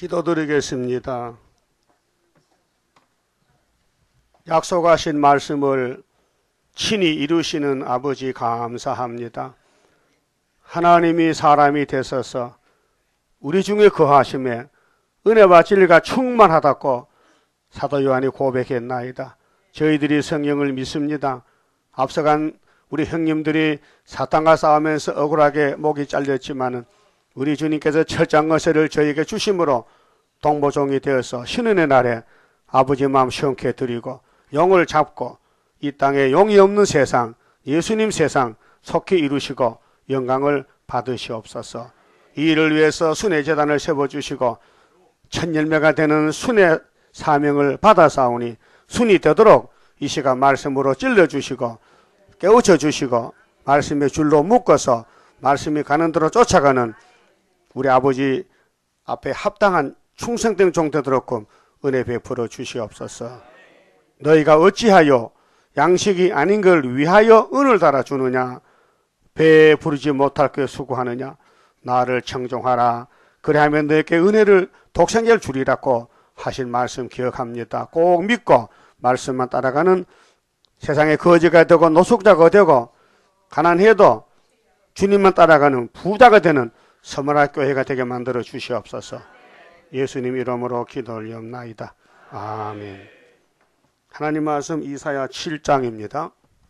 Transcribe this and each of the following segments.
기도드리겠습니다. 약속하신 말씀을 친히 이루시는 아버지 감사합니다. 하나님이 사람이 되셔서 우리 중에 거하심에 은혜와 진리가 충만하다고 사도 요한이 고백했나이다. 저희들이 성경을 믿습니다. 앞서간 우리 형님들이 사탄과 싸우면서 억울하게 목이 잘렸지만은 우리 주님께서 철장거세를 저에게 주심으로 동보종이 되어서 신은의 날에 아버지 마음 시원케 드리고 영을 잡고 이 땅에 용이 없는 세상, 예수님 세상 속히 이루시고 영광을 받으시옵소서. 이 일을 위해서 순회 재단을 세워주시고 첫 열매가 되는 순회 사명을 받아사오니 순이 되도록 이 시간 말씀으로 찔러주시고 깨우쳐 주시고 말씀의 줄로 묶어서 말씀이 가는 대로 쫓아가는 우리 아버지 앞에 합당한 충성된 종 되도록 은혜 베풀어 주시옵소서. 너희가 어찌하여 양식이 아닌 걸 위하여 은을 달아주느냐? 배에 부르지 못할 게 수고하느냐? 나를 청종하라. 그래하면 너에게 은혜를 독생자를 주리라고 하신 말씀 기억합니다. 꼭 믿고 말씀만 따라가는 세상의 거지가 되고 노숙자가 되고 가난해도 주님만 따라가는 부자가 되는 서머나 교회가 되게 만들어 주시옵소서. 예수님 이름으로 기도 올리옵나이다. 아멘. 하나님 말씀 이사야 7장입니다.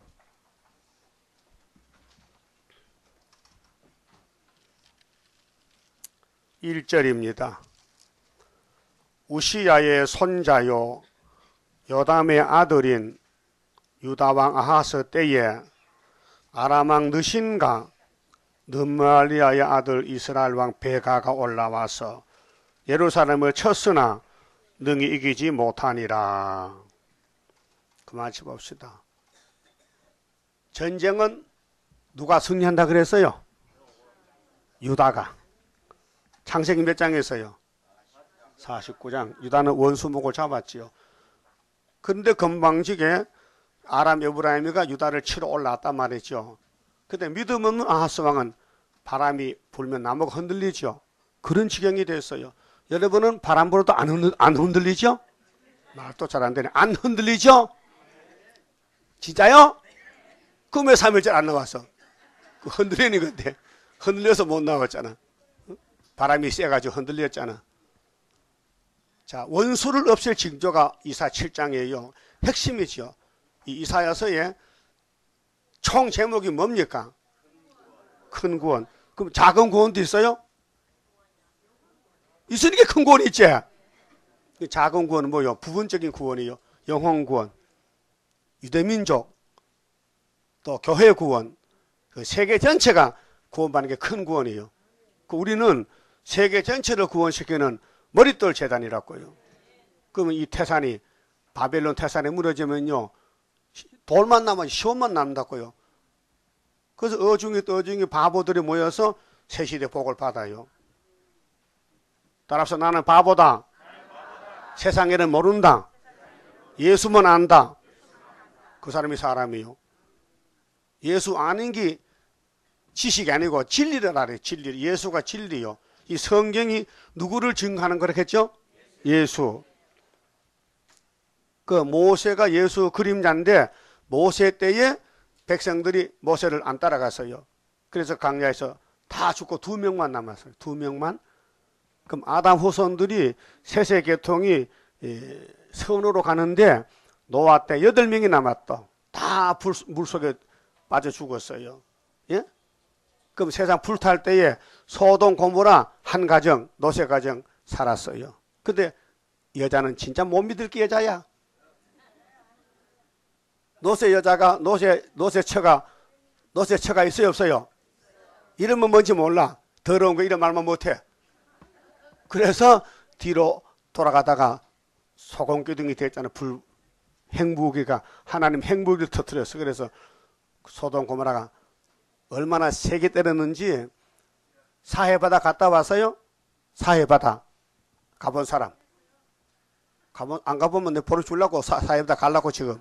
1절입니다. 우시야의 손자요 요담의 아들인 유다왕 아하스 때에 아람왕 느신과 르말리아의 아들 이스라엘 왕 베가가 올라와서 예루살렘을 쳤으나 능히 이기지 못하니라. 그만 봅시다. 전쟁은 누가 승리한다 그랬어요? 유다가. 창세기 몇 장에서요? 49장. 유다는 원수목을 잡았지요. 그런데 건방지게 아람 에브라임이가 유다를 치러 올라왔단 말이죠. 근데 믿음 없는 아하스 왕은 바람이 불면 나무가 흔들리죠. 그런 지경이 됐어요. 여러분은 바람 불어도 안 흔들리죠? 말도 잘 안 되네. 안 흔들리죠? 진짜요? 그럼 왜 3일째 안 나왔어? 그 흔들리는 건데 흔들려서 못 나왔잖아. 바람이 세가지고 흔들렸잖아. 자, 원수를 없앨 징조가 이사 7장이에요. 핵심이죠. 이 이사야서의 총 제목이 뭡니까? 큰 구원. 그럼 작은 구원도 있어요? 있으니까 큰 구원이 있지. 작은 구원은 뭐요? 부분적인 구원이요. 영혼 구원, 유대민족, 또 교회 구원, 그 세계 전체가 구원받는 게 큰 구원이에요. 우리는 세계 전체를 구원시키는 머릿돌 재단이라고요. 그러면 이 태산이 바벨론 태산에 무너지면요 돌만 남아 시온만 남는다고요. 그래서 어중이 바보들이 모여서 새시대 복을 받아요. 따라서 나는 바보다. 세상에는 모른다. 예수만 안다. 그 사람이 사람이요. 예수 아는 게 지식이 아니고 진리를 알아요. 진리. 예수가 진리요. 이 성경이 누구를 증거하는 거라 했죠? 예수. 그 모세가 예수 그림자인데 모세 때에 백성들이 모세를 안 따라갔어요. 그래서 광야에서 다 죽고 2명만 남았어요. 2명만. 그럼 아담 후손들이 세세계통이 선으로 가는데 노아 때 8명이 남았다. 다 물속에 빠져 죽었어요. 예? 그럼 세상 불탈 때에 소돔 고모라 한 가정, 노세 가정 살았어요. 근데 여자는 진짜 못 믿을 게 여자야. 노세 여자가 노세처가 있어요 없어요? 이름은 뭔지 몰라. 더러운 거 이런 말만 못해. 그래서 뒤로 돌아가다가 소금기둥이 됐잖아. 핵무기가 하나님 핵무기를 터뜨렸어. 그래서 소돔 고모라가 얼마나 세게 때렸는지 사해바다 갔다 왔어요? 사해바다 가본 사람. 안 가보면 내 보러 주려고 사해바다 가려고 지금.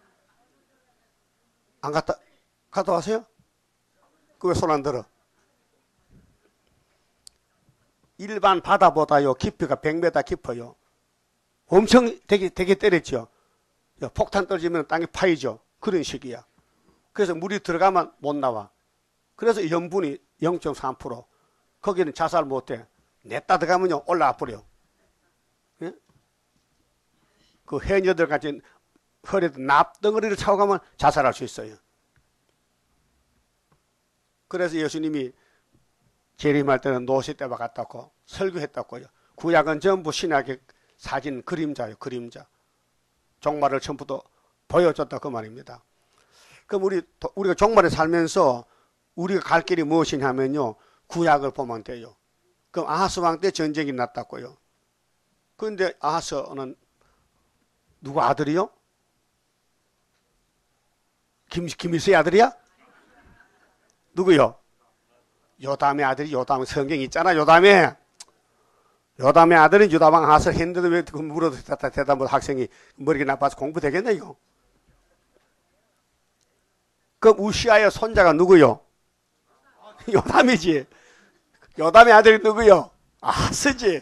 안 갔다 왔어요? 그 왜 손 안 들어? 일반 바다보다요 깊이가 100m 깊어요. 엄청 되게 때렸죠. 폭탄 떨어지면 땅이 파이죠. 그런 식이야. 그래서 물이 들어가면 못 나와. 그래서 염분이 0.3%. 거기는 자살 못해. 냈다 들어가면요 올라와 버려. 예? 그 해녀들 같이 허리에 납덩어리를 차고 가면 자살할 수 있어요. 그래서 예수님이 재림할 때는 노시대와 같다고 설교했다고요. 구약은 전부 신약의 사진 그림자예요. 그림자. 종말을 전부 다 보여줬다 그 말입니다. 그럼 우리가 종말에 살면서 우리가 갈 길이 무엇이냐면요. 구약을 보면 돼요. 그럼 아하스 왕 때 전쟁이 났다고요. 그런데 아하스는 누구 아들이요? 김이스의 아들이야? 누구요? 요담의 아들이 요담 성경 있잖아. 요담의 아들은 유다왕 아하스를 했는데도 왜 그 물어도 대답을 학생이 머리가 나빠서 공부 되겠네 이거. 그럼 우시아의 손자가 누구요? 요담이지. 요담의 아들이 누구요? 아하스지.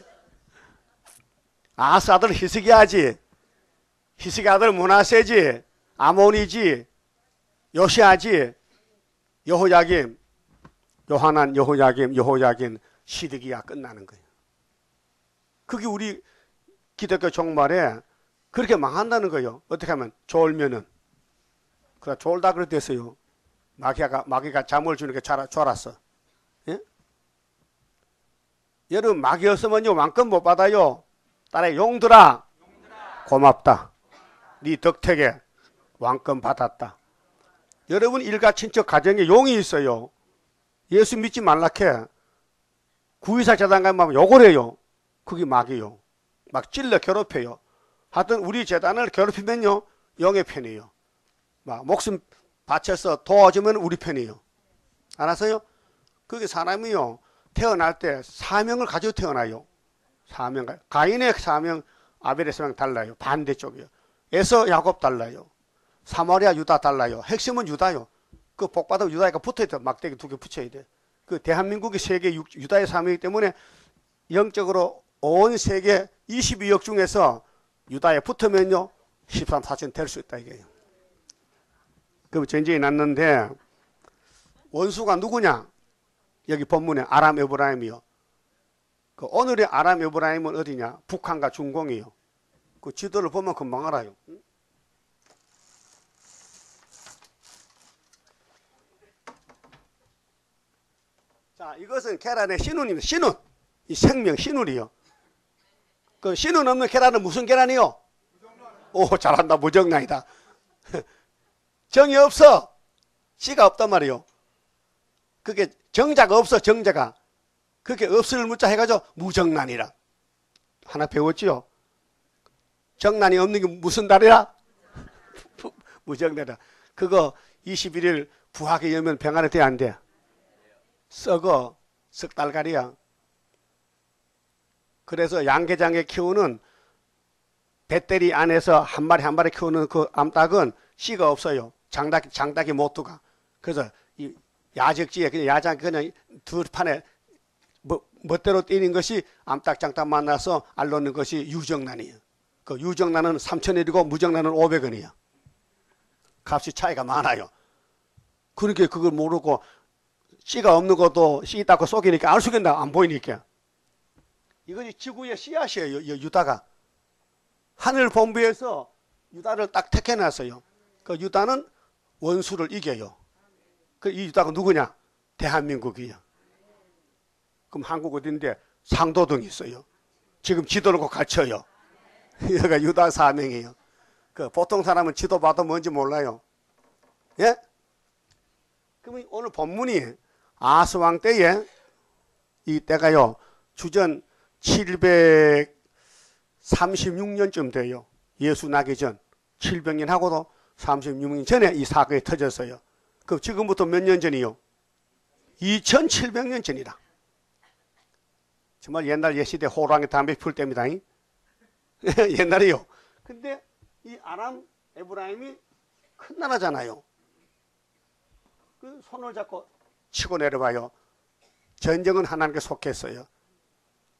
아하스 아들 히스기야지. 히스기야 아들 므낫세지. 아몬이지. 요시아지. 여호야김. 요하난, 여호야김, 시드기야 끝나는 거예요. 그게 우리 기독교 종말에 그렇게 망한다는 거예요. 어떻게 하면 졸면은. 그래 졸다 그랬댔어요. 마귀가 잠을 주는 게 졸았어. 예? 여러분 마귀 없으면요 왕권 못 받아요. 딸의 용들아 고맙다. 네 덕택에 왕권 받았다. 여러분 일가 친척 가정에 용이 있어요. 예수 믿지 말라케 구의사 재단 가면 욕을 해요. 그게 마귀요. 막 찔러 괴롭혀요. 하여튼 우리 재단을 괴롭히면요 영의 편이에요. 막 목숨 바쳐서 도와주면 우리 편이에요. 알았어요? 그게 사람이요 태어날 때 사명을 가지고 태어나요. 사명. 가인의 사명, 아벨의 사명 달라요. 반대쪽이요. 에서 야곱 달라요. 사마리아 유다 달라요. 핵심은 유다요. 그 복받아 유다가 붙어있다. 막대기 2개 붙여야 돼. 그 대한민국이 세계 유다의 사명이기 때문에 영적으로 온 세계 22억 중에서 유다에 붙으면요 13, 14천 될 수 있다 이게요. 그럼 전쟁이 났는데 원수가 누구냐? 여기 본문에 아람 에브라임이요. 그 오늘의 아람 에브라임은 어디냐? 북한과 중공이요. 그 지도를 보면 금방 알아요. 자, 이것은 계란의 신운입니다. 신운. 이 생명 신운이요. 그 신운 없는 계란은 무슨 계란이요? 오, 잘한다. 무정란이다. 정이 없어. 씨가 없단 말이요. 그게 정자가 없어. 정자가. 그게 없을 무자 해가지고 무정란이라. 하나 배웠지요? 정란이 없는 게 무슨 달이라? 무정란이라. 그거 21일 부학에 열면 병안에 돼 안 돼? 썩어. 썩달가리야. 그래서 양계장에 키우는 배때리 안에서 한 마리 한 마리 키우는 그 암탉은 씨가 없어요. 장닭이 못 두가. 그래서 이 야적지에 그냥 야장 그냥 두 판에 멋대로 뛰는 것이 암탉 장닭 만나서 알놓는 것이 유정란이에요. 그 유정란은 3,000원이고 무정란은 500원이야. 값이 차이가 많아요. 그렇게 그걸 모르고 씨가 없는 것도 씨 있다고 속이니까 알 수가 있나 안 보이니까. 이것이 지구의 씨앗이에요. 유다가. 하늘 본부에서 유다를 딱 택해놨어요. 그 유다는 원수를 이겨요. 그 이 유다가 누구냐? 대한민국이에요. 그럼 한국 어딘데? 상도동이 있어요. 지금 지도를 꼭 갖춰요. 여기가 유다 사명이에요. 그 보통 사람은 지도 봐도 뭔지 몰라요. 예? 그러면 오늘 본문이 아하스 왕 때에 이 때가요 주전 736년쯤 돼요. 예수 나기 전 700년 하고도 36년 전에 이 사건이 터졌어요. 그럼 지금부터 몇 년 전이요? 2700년 전이다. 정말 옛날 옛시대 호랑이 담배 풀 때입니다. 옛날이요. 근데 이 아람 에브라임이 큰 나라잖아요. 그 손을 잡고 치고 내려봐요. 전쟁은 하나님께 속했어요.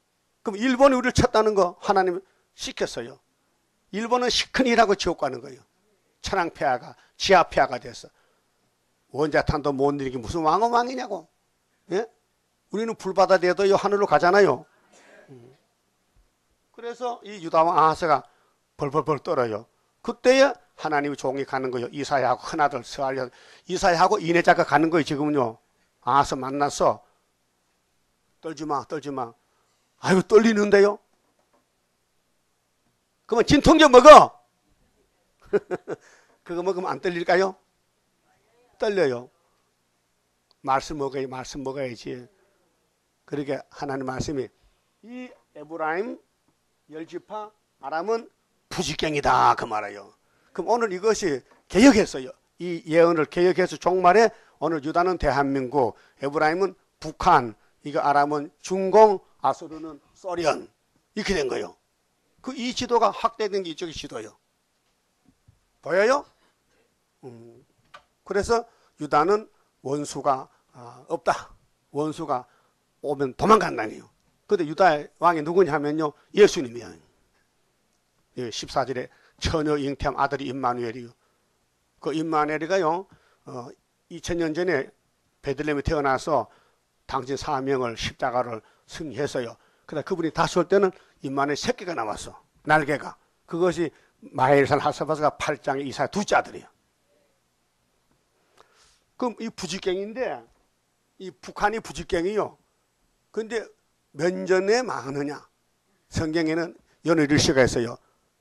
그럼 일본이 우리를 쳤다는 거 하나님 시켰어요. 일본은 시큰이라고 지옥 가는 거예요. 천황폐하가 지하폐하가 돼서 원자탄도 못 일으키게 무슨 왕이냐고. 예? 우리는 불바다 돼도요 하늘로 가잖아요. 그래서 이 유다왕 아하스가 벌벌벌 떨어요. 그때에 하나님의 종이 가는 거예요. 이사야하고 큰아들 스알랴, 이사야하고 이내자가 가는 거예요. 지금은요. 아하스 만나서 떨지마 떨지마. 아이고 떨리는데요. 그러면 진통제 먹어. 그거 먹으면 안 떨릴까요? 떨려요. 말씀 먹어야지. 그러게 하나님 말씀이 이 에브라임 열지파 아람은 부지경이다 그 말이에요. 그럼 오늘 이것이 개혁했어요. 이 예언을 개혁해서 종말에 오늘 유다는 대한민국, 에브라임은 북한, 이거 아람은 중공, 아수르는 소련 이렇게 된 거예요. 그 이 지도가 확대된 게 이쪽의 지도예요. 보여요? 그래서 유다는 원수가 없다. 원수가 오면 도망간다네요. 근데 유다의 왕이 누구냐 하면요. 예수님이야. 14절에 처녀 잉태한 아들이 임마누엘이요. 그 임마누엘이가요. 2000년 전에 베들레헴에 태어나서 당신 사명을 십자가를 승리했어요. 그러다 그분이 다시 올 때는 임마누엘 새끼가 나왔어. 날개가. 그것이 마헬산 하사바스가 8장의 이사야 두째 아들이에요. 그럼 이 부지갱인데 이 북한이 부지갱이요. 근데 몇 년에 망하느냐? 성경에는 연의를 시가 있어요.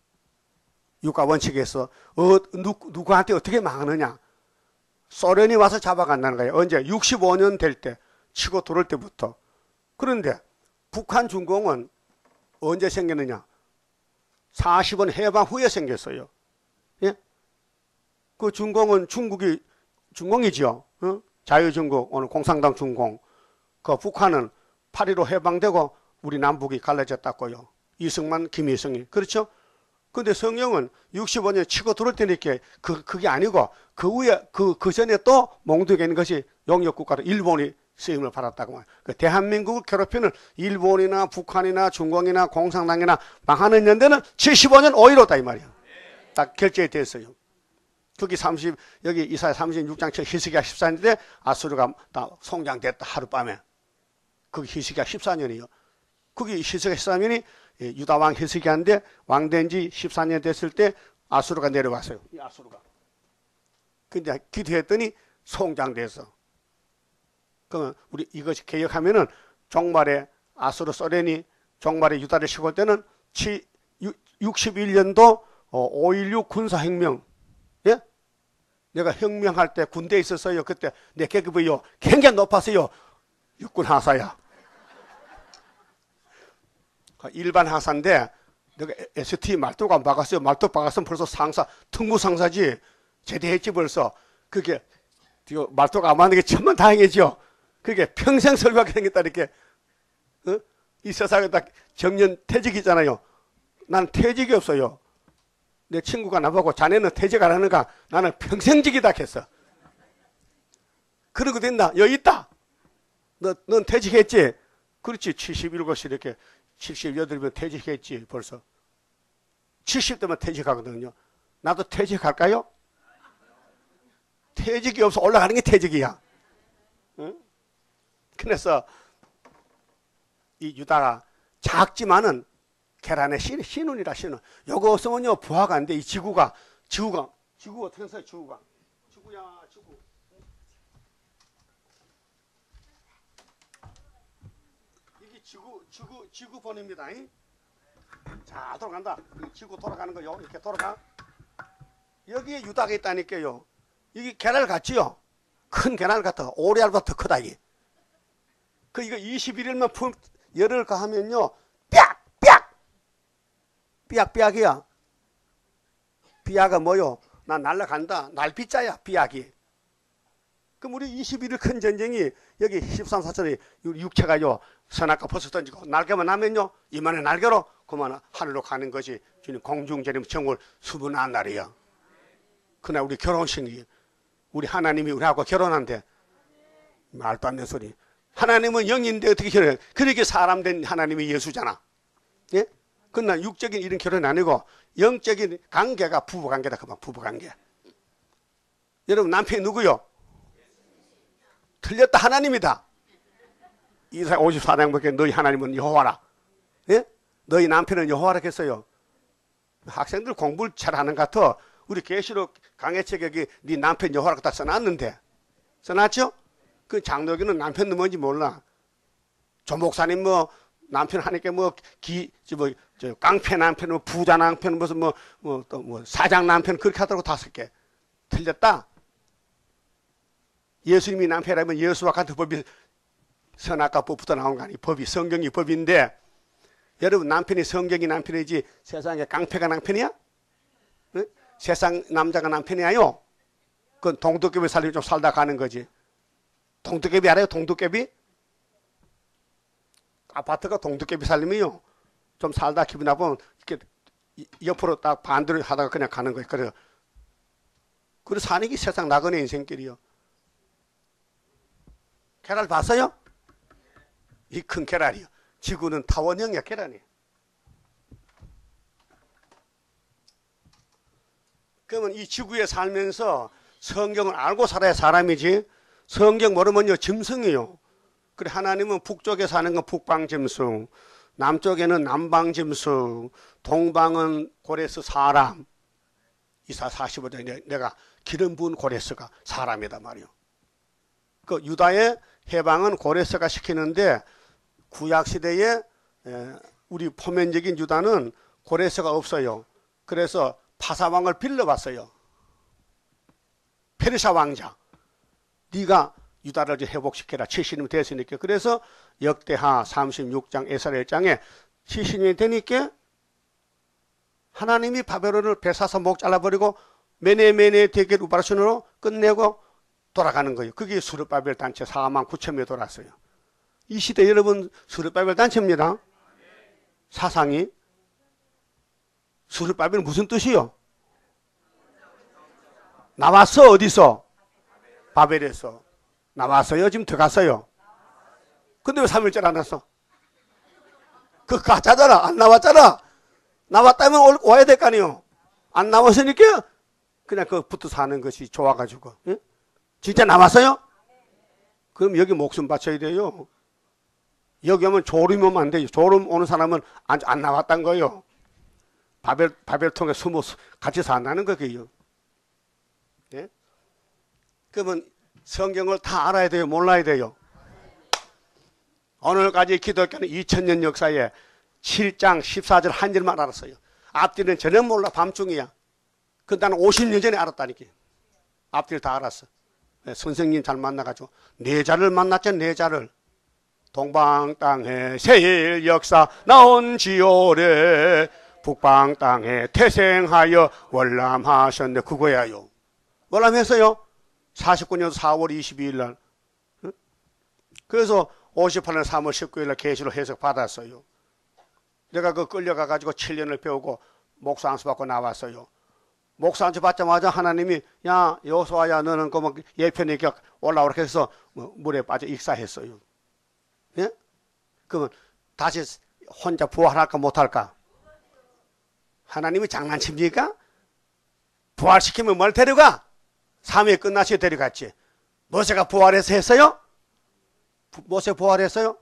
육가원칙에서 누구한테 어떻게 망하느냐? 소련이 와서 잡아간다는 거예요. 언제? 65년 될 때, 치고 들어올 때부터. 그런데 북한 중공은 언제 생겼느냐? 40원 해방 후에 생겼어요. 예? 그 중공은 중공이죠. 어? 자유중국, 오늘 공산당 중공. 그 북한은 8.15 해방되고 우리 남북이 갈라졌다고요. 이승만, 김일성이. 그렇죠? 근데 성령은 65년 치고 들어올 때니까 그게 아니고 그 후에 그 전에 또 몽둥이가 있는 것이 용역국가로 일본이 쓰임을 받았다고 말해요. 그 대한민국을 괴롭히는 일본이나 북한이나 중공이나 공산당이나 망하는 연대는 75년 5.15다 이 말이에요. 딱 결정이 됐어요. 거기 여기 이사야 36장 히스기야 14년인데 아수르가 다 송장됐다 하룻밤에. 그게 히스기야 14년이에요. 거기 히스기야 14년이 유다왕 히스기야인데 왕된 지 14년 됐을 때 아수르가 내려왔어요. 이 아수르가. 근데 기도했더니 송장돼서. 그러면 우리 이것이 개혁하면은 종말에 아수르 소련이 종말에 유다를 시고 올 때는 61년도 5.16 군사혁명. 예? 내가 혁명할 때 군대에 있었어요. 그때 내 계급이요. 굉장히 높았어요. 육군 하사야. 일반 하사인데 내가 ST 말도가 안 박았어요. 말도 박았으면 벌써 상사, 특무 상사지. 제대했지 벌써. 그게 말도가 안 맞는 게 천만 다행이죠. 그게 평생 설교하게 생겼다 이렇게. 어? 이 세상에 딱 정년 퇴직이잖아요. 난 퇴직이 없어요. 내 친구가 나보고 자네는 퇴직 안 하는가? 나는 평생직이다 했어. 그러고 됐나? 여기 있다. 넌 퇴직했지? 그렇지. 77시 이렇게 78명 퇴직했지 벌써. 70대면 퇴직하거든요. 나도 퇴직할까요? 퇴직이 없어 올라가는 게 퇴직이야. 응? 그래서 이 유다가 작지만은 계란의 신운이라 신운. 요거 없으면요 부하가 안 돼. 이 지구가 어떻게 써요? 지구야 지구. 이게 지구 번입니다. 자 돌아간다. 지구 돌아가는 거요. 이렇게 돌아가. 여기에 유다가 있다니까요. 이게 계란 같지요? 큰 계란 같아. 오리알보다 더 크다 이게. 이거 21일만 열을 가하면요. 삐약삐약이야. 삐약은 뭐요? 나 날라간다. 날삐자야 삐약이. 그럼 우리 21일 큰 전쟁이 여기 13, 14절에 육체가요. 선악과 벗어 던지고 날개만 나면요. 이만의 날개로 그만 하늘로 가는 것이 주님 공중재림 정월 수분한 날이야. 그날 우리 결혼식이 우리 하나님이 우리하고 결혼한대. 말도 안 되는 소리. 하나님은 영인데 어떻게 결혼해? 그렇게 사람 된 하나님이 예수잖아. 예? 그러나 육적인 이런 결혼이 아니고 영적인 관계가 부부관계다. 그만 부부관계. 여러분 남편이 누구요? 틀렸다. 하나님이다. 이사야 54장 보니까 너희 하나님은 여호와라. 예? 너희 남편은 여호와라 했어요. 학생들 공부를 잘하는 것 같아. 우리 계시록 강해책에 네 남편 여호와라고 다 써놨는데. 써놨죠? 그 장로교는 남편 뭔지 몰라. 조 목사님 뭐 남편 하니까 저 깡패 남편, 부자 남편, 무슨 사장 남편 그렇게 하더라고 5개. 틀렸다. 예수님이 남편이라면 예수와 같은 법이 선악과 법부터 나온 거 아니에요. 법이 성경이 법인데 여러분 남편이 성경이 남편이지 세상에 깡패가 남편이야? 응? 세상 남자가 남편이야요? 그건 동두깨비 살림 좀 살다 가는 거지. 동두깨비 알아요? 동두깨비? 아파트가 동두깨비 살림이요. 좀 살다 기분 나쁘면 이렇게 옆으로 딱 반대로 하다가 그냥 가는 거예요. 그래서 사는 게 세상 나그네 인생길이요. 계란 봤어요? 이 큰 계란이요. 지구는 타원형이야 계란이에요. 그러면 이 지구에 살면서 성경을 알고 살아야 사람이지 성경 모르면요 짐승이요. 그래 하나님은 북쪽에 사는 건 북방짐승, 남쪽에는 남방짐승, 동방은 고레스 사람. 이사 45장에 내가 기름 부은 고레스가 사람이다 말이요. 그 유다의 해방은 고레스가 시키는데 구약시대에 우리 포면적인 유다는 고레스가 없어요. 그래서 파사왕을 빌려봤어요. 페르시아 왕자. 네가 유다를 회복시켜라. 70년 됐으니까. 그래서 역대하 36장 에스라 1장에 70년이 되니까 하나님이 바벨론을 베사서 목 잘라버리고 메네메네 대결 우바르순으로 끝내고 돌아가는 거예요. 그게 스룹바벨 단체 4만 9천 명 돌았어요. 이 시대 여러분 스룹바벨 단체입니다. 사상이. 스룹바벨은 무슨 뜻이요? 나왔어. 어디서? 바벨에서. 나왔어요? 지금 들어갔어요? 근데 왜 3일째 안 왔어? 그거 가짜잖아. 안 나왔잖아. 나왔다면 와야 될 거 아니에요. 안 나왔으니까 그냥 그부터 사는 것이 좋아가지고. 예? 진짜 나왔어요? 그럼 여기 목숨 바쳐야 돼요. 여기 오면 졸음이 오면 안 돼요. 졸음 오는 사람은 안 나왔단 거예요. 바벨 통에 숨어서 같이 산다는 거예요. 예? 그러면 성경을 다 알아야 돼요? 몰라야 돼요? 오늘까지 기독교는 2000년 역사에 7장 14절 한 절만 알았어요. 앞뒤는 전혀 몰라. 밤중이야. 그 나는 50년 전에 알았다니까. 앞뒤를 다 알았어. 선생님 잘 만나가지고 내자를 만났죠. 내자를. 동방 땅에 세일 역사 나온지오래 북방 땅에 태생하여 월남하셨네. 그거야요. 월남했어요. 49년 4월 22일 날. 그래서 58년 3월 19일 날 계시로 해석 받았어요. 내가 끌려가 가지고 7년을 배우고 목사 안수 받고 나왔어요. 목사 안수 받자마자 하나님이 야 여호수아야 너는 예편에 올라오라 해서 물에 빠져 익사했어요. 예? 그러면 다시 혼자 부활할까 못할까? 하나님이 장난칩니까? 부활시키면 뭘 데려가? 3회 끝나시 데려갔지. 모세가 부활해서 했어요? 모세 부활했어요?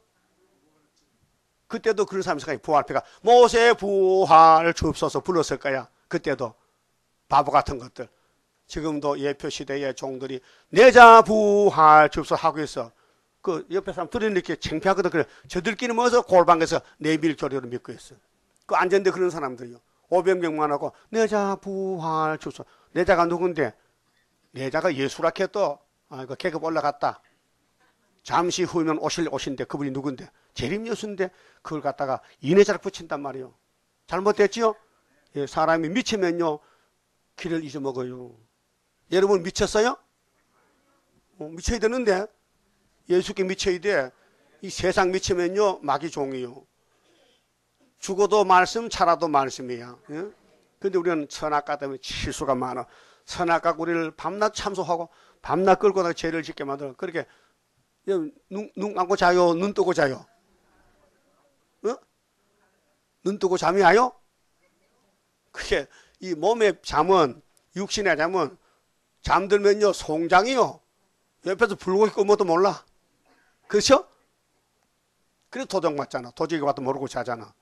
그때도 그런 사람이 있어요. 부활패가 모세 부활 주옵소서 불렀을 거야. 그때도 바보 같은 것들. 지금도 예표 시대의 종들이 내자 부활 주옵소서 하고 있어. 그 옆에 사람 들으니까 창피하거든. 그래. 저들끼리 모여서 골방에서 내밀 교리를 믿고 있어. 그 안전대 그런 사람들이요. 500명만 하고 내자 부활 주옵소서. 내자가 누군데? 내자가 예수라 해도 그 계급 올라갔다. 잠시 후면 오신데 그분이 누군데? 재림 예수인데 그걸 갖다가 인내자를 붙인단 말이에요. 잘못됐지요? 예, 사람이 미치면요 길을 잊어먹어요. 여러분 미쳤어요? 미쳐야 되는데 예수께 미쳐야 돼. 이 세상 미치면요 마귀 종이요. 죽어도 말씀 살아도 말씀이야. 예? 근데 우리는 선악과 때문에 실수가 많아. 선악과 우리를 밤낮 참소하고 밤낮 끌고 나가 죄를 짓게 만들어. 그렇게 눈 감고 자요? 눈 뜨고 자요? 어? 눈 뜨고 잠이 와요? 그게 이 몸의 잠은, 육신의 잠은 잠들면요 송장이요 옆에서 불고 있고 뭐도 몰라. 그렇죠? 그래서 도둑 맞잖아. 도적이 와도 모르고 자잖아.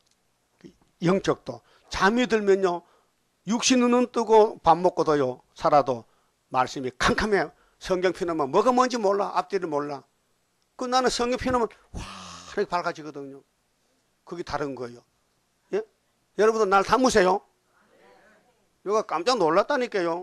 영적도 잠이 들면요 육신은 눈 뜨고 밥 먹고도요 살아도 말씀이 캄캄해. 성경 펴놓으면 뭐가 뭔지 몰라. 앞뒤를 몰라. 그 나는 성경 펴놓으면 환하게 밝아지거든요. 그게 다른 거예요. 예? 여러분도 날 닮으세요? 내가 깜짝 놀랐다니까요.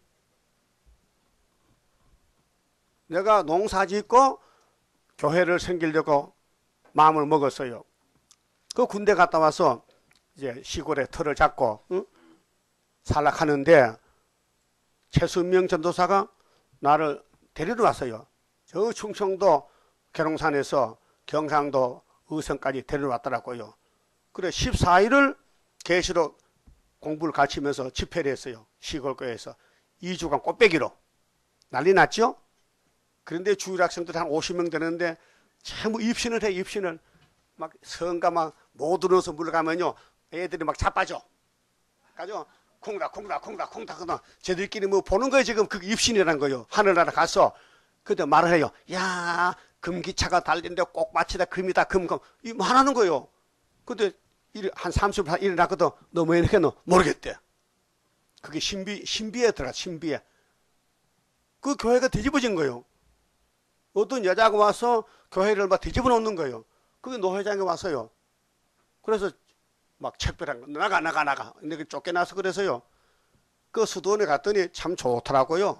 내가 농사 짓고 교회를 생기려고 마음을 먹었어요. 그 군대 갔다 와서 이제 시골에 터를 잡고 살락하는데 최순명 전도사가 나를 데리러 왔어요. 저 충청도 계룡산에서 경상도 의성까지 데리러 왔더라고요. 그래 14일을 계시록 공부를 가르치면서 집회를 했어요. 시골교회에서 2주간 꽃배기로 난리 났죠. 그런데 주일 학생들 한 50명 되는데 전부 입신을 해. 입신을 막 성가 막 못 들어서 물러가면요 애들이 막 자빠져 가지고 콩닥 쟤들끼리 뭐 보는 거예요. 지금 그게 입신이라는 거예요. 하늘나라 가서 그때 말을 해요. 야 금기차가 달린데 꼭 마치다 금이다 금 이 말하는 거예요. 근데 한 30분 일어났거든. 너 뭐 이렇게 너 모르겠대. 그게 신비에 들어가. 신비에. 그 교회가 뒤집어진 거예요. 어떤 여자가 와서 교회를 막 뒤집어 놓는 거예요. 그게 노회장이 왔어요. 그래서 막 책배랑 나가 근데 쫓겨나서 그래서요. 그 수도원에 갔더니 참 좋더라고요.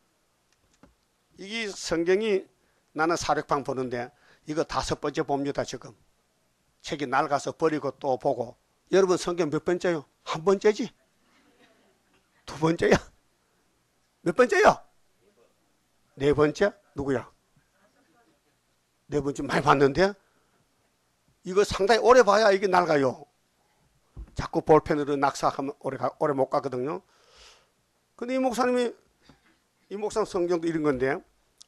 이게 성경이 나는 사력방 보는데 이거 5번째 봅니다. 지금 책이 낡아서 버리고 또 보고. 여러분 성경 몇 번째요? 한 번째지? 두 번째야? 몇 번째요? 네 번째? 누구야? 네 번째 많이 봤는데 이거 상당히 오래 봐야 이게 낡아요. 자꾸 볼펜으로 낙서하면 오래 못 가거든요. 근데 이 목사님 성경도 읽은 건데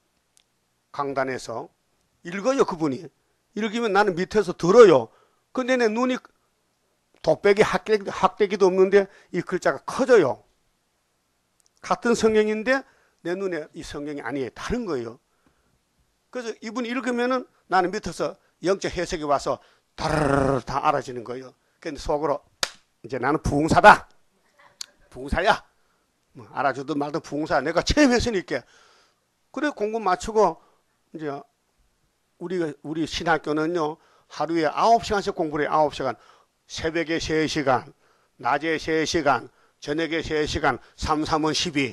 강단에서 읽어요. 그분이 읽으면 나는 밑에서 들어요. 근데 내 눈이 돗배기 학대기도 없는데 이 글자가 커져요. 같은 성경인데 내 눈에 이 성경이 아니에요. 다른 거예요. 그래서 이분이 읽으면은 나는 밑에서 영적 해석이 와서 다르르 다 알아지는 거예요. 근데 속으로 이제 나는 부흥사다. 부흥사야. 뭐 알아주든 말든 부흥사야. 내가 체험했으니까. 그래 공부 마치고 이제 우리 신학교는요 하루에 9시간씩 공부를 해요. 9시간. 새벽에 3시간, 낮에 3시간, 저녁에 3시간, 3, 3은 12.